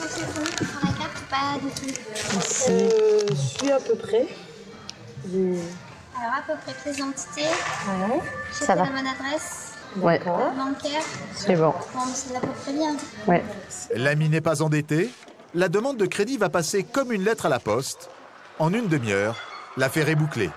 Euh, je suis à peu près. Je... Alors à peu près pièce d'identité. Ouais. J'ai Ça fait va. la bonne adresse. Ouais. Bancaire. C'est bon. Bon, mais c'est à peu près bien. Ouais. L'ami n'est pas endetté. La demande de crédit va passer comme une lettre à la poste. En une demi-heure, l'affaire est bouclée.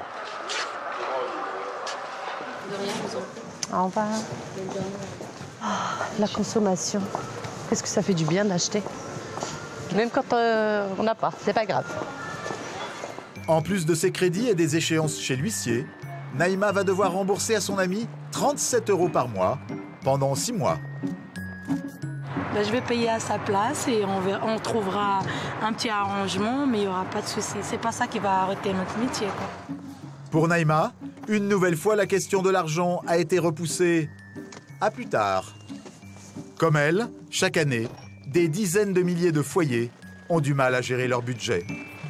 Au revoir. Oh, la consommation. Qu'est-ce que ça fait du bien d'acheter? Même quand euh, on n'a pas, c'est pas grave. En plus de ses crédits et des échéances chez l'huissier, Naïma va devoir rembourser à son ami trente-sept euros par mois pendant six mois. Ben, je vais payer à sa place et on, verra, on trouvera un petit arrangement, mais il n'y aura pas de souci. C'est pas ça qui va arrêter notre métier, quoi. Pour Naïma, une nouvelle fois, la question de l'argent a été repoussée à plus tard. Comme elle, chaque année, des dizaines de milliers de foyers ont du mal à gérer leur budget.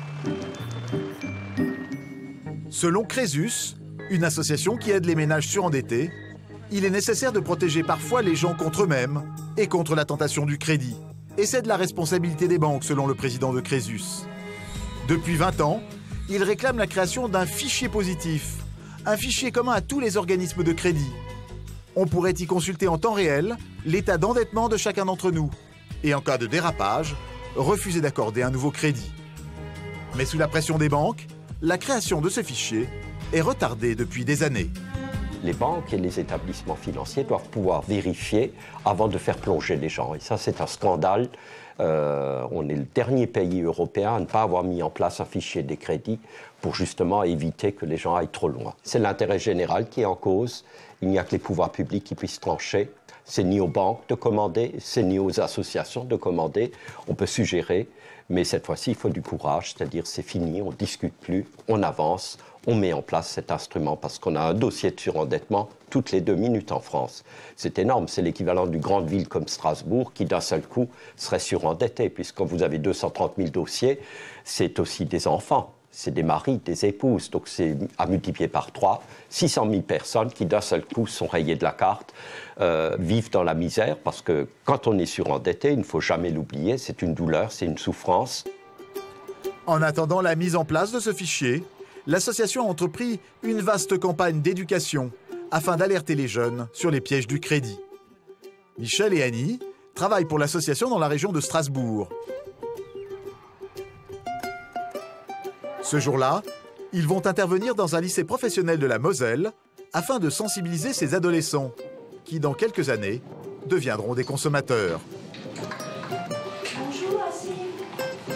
Selon Crésus, une association qui aide les ménages surendettés, il est nécessaire de protéger parfois les gens contre eux-mêmes et contre la tentation du crédit. Et c'est de la responsabilité des banques, selon le président de Crésus. Depuis vingt ans, il réclame la création d'un fichier positif, un fichier commun à tous les organismes de crédit. On pourrait y consulter en temps réel l'état d'endettement de chacun d'entre nous et en cas de dérapage, refuser d'accorder un nouveau crédit. Mais sous la pression des banques, la création de ce fichier est retardée depuis des années. Les banques et les établissements financiers doivent pouvoir vérifier avant de faire plonger les gens. Et ça, c'est un scandale. Euh, on est le dernier pays européen à ne pas avoir mis en place un fichier des crédits pour justement éviter que les gens aillent trop loin. C'est l'intérêt général qui est en cause. Il n'y a que les pouvoirs publics qui puissent trancher. C'est ni aux banques de commander, c'est ni aux associations de commander. On peut suggérer, mais cette fois-ci, il faut du courage, c'est-à-dire c'est fini, on ne discute plus, on avance, on met en place cet instrument parce qu'on a un dossier de surendettement toutes les deux minutes en France. C'est énorme, c'est l'équivalent d'une grande ville comme Strasbourg qui d'un seul coup serait surendettée, puisque quand vous avez deux cent trente mille dossiers, c'est aussi des enfants. C'est des maris, des épouses, donc c'est à multiplier par trois, six cent mille personnes qui d'un seul coup sont rayées de la carte, euh, vivent dans la misère, parce que quand on est surendetté, il ne faut jamais l'oublier, c'est une douleur, c'est une souffrance. En attendant la mise en place de ce fichier, l'association a entrepris une vaste campagne d'éducation afin d'alerter les jeunes sur les pièges du crédit. Michel et Annie travaillent pour l'association dans la région de Strasbourg. Ce jour-là, ils vont intervenir dans un lycée professionnel de la Moselle afin de sensibiliser ces adolescents qui, dans quelques années, deviendront des consommateurs. Bonjour, Assis.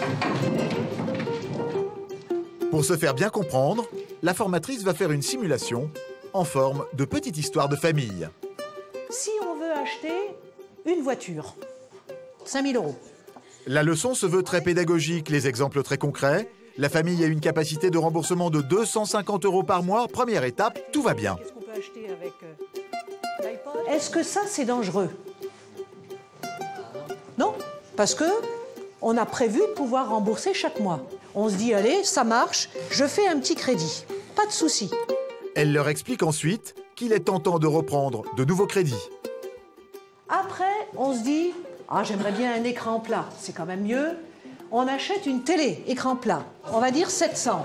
Pour se faire bien comprendre, la formatrice va faire une simulation en forme de petite histoire de famille. Si on veut acheter une voiture, cinq mille euros. La leçon se veut très pédagogique, les exemples très concrets. La famille a une capacité de remboursement de deux cent cinquante euros par mois. Première étape, tout va bien. Qu'est-ce qu'on peut acheter avec euh, l'iPod ? Est-ce que ça, c'est dangereux ? Non, parce que on a prévu de pouvoir rembourser chaque mois. On se dit, allez, ça marche, je fais un petit crédit. Pas de souci. Elle leur explique ensuite qu'il est tentant de reprendre de nouveaux crédits. Après, on se dit, ah, j'aimerais bien un écran plat, c'est quand même mieux. On achète une télé, écran plat. On va dire sept cents.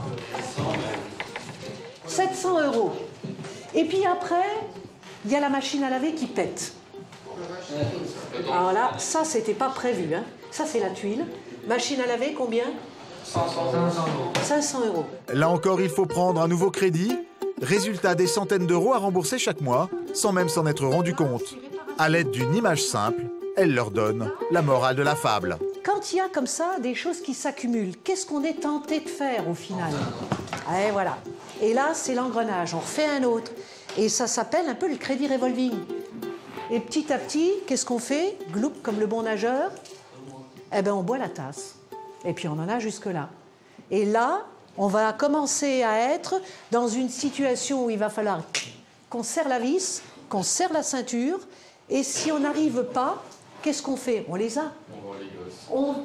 sept cents euros. Et puis après, il y a la machine à laver qui pète. Alors là, ça, c'était pas prévu. Hein. Ça, c'est la tuile. Machine à laver, combien ? cinq cents euros. Là encore, il faut prendre un nouveau crédit. Résultat, des centaines d'euros à rembourser chaque mois, sans même s'en être rendu compte. À l'aide d'une image simple, elle leur donne la morale de la fable. Quand il y a comme ça des choses qui s'accumulent, qu'est-ce qu'on est tenté de faire au final ? Et voilà. Et là, c'est l'engrenage. On refait un autre. Et ça s'appelle un peu le crédit revolving. Et petit à petit, qu'est-ce qu'on fait ? Gloup, comme le bon nageur. Eh bien, on boit la tasse. Et puis, on en a jusque-là. Et là, on va commencer à être dans une situation où il va falloir qu'on serre la vis, qu'on serre la ceinture. Et si on n'arrive pas, qu'est-ce qu'on fait ? On les a. On...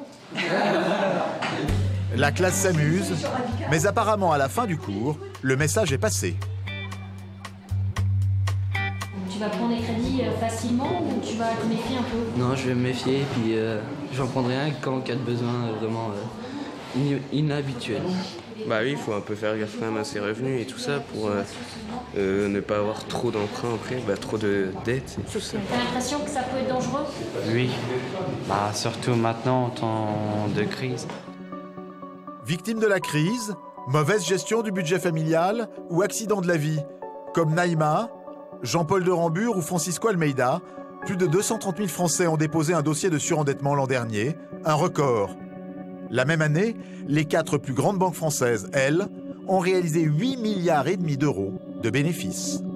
La classe s'amuse, mais apparemment à la fin du cours, le message est passé. Tu tu vas prendre les crédits euh, facilement ou tu vas te méfier un peu? Non, je vais me méfier et puis euh, j'en prendrai un qu'en cas de besoin euh, vraiment euh, in inhabituel. Bah oui, il faut un peu faire gaffe quand même à ses revenus et tout ça pour euh, euh, ne pas avoir trop d'emprunts après, bah, trop de dettes et tout ça. T'as l'impression que ça peut être dangereux? Oui, bah, surtout maintenant en temps de crise. Victime de la crise, mauvaise gestion du budget familial ou accident de la vie, comme Naïma, Jean-Paul de Rambure ou Francisco Almeida, plus de deux cent trente mille Français ont déposé un dossier de surendettement l'an dernier, un record. La même année, les quatre plus grandes banques françaises, elles, ont réalisé huit milliards et demi d'euros de bénéfices.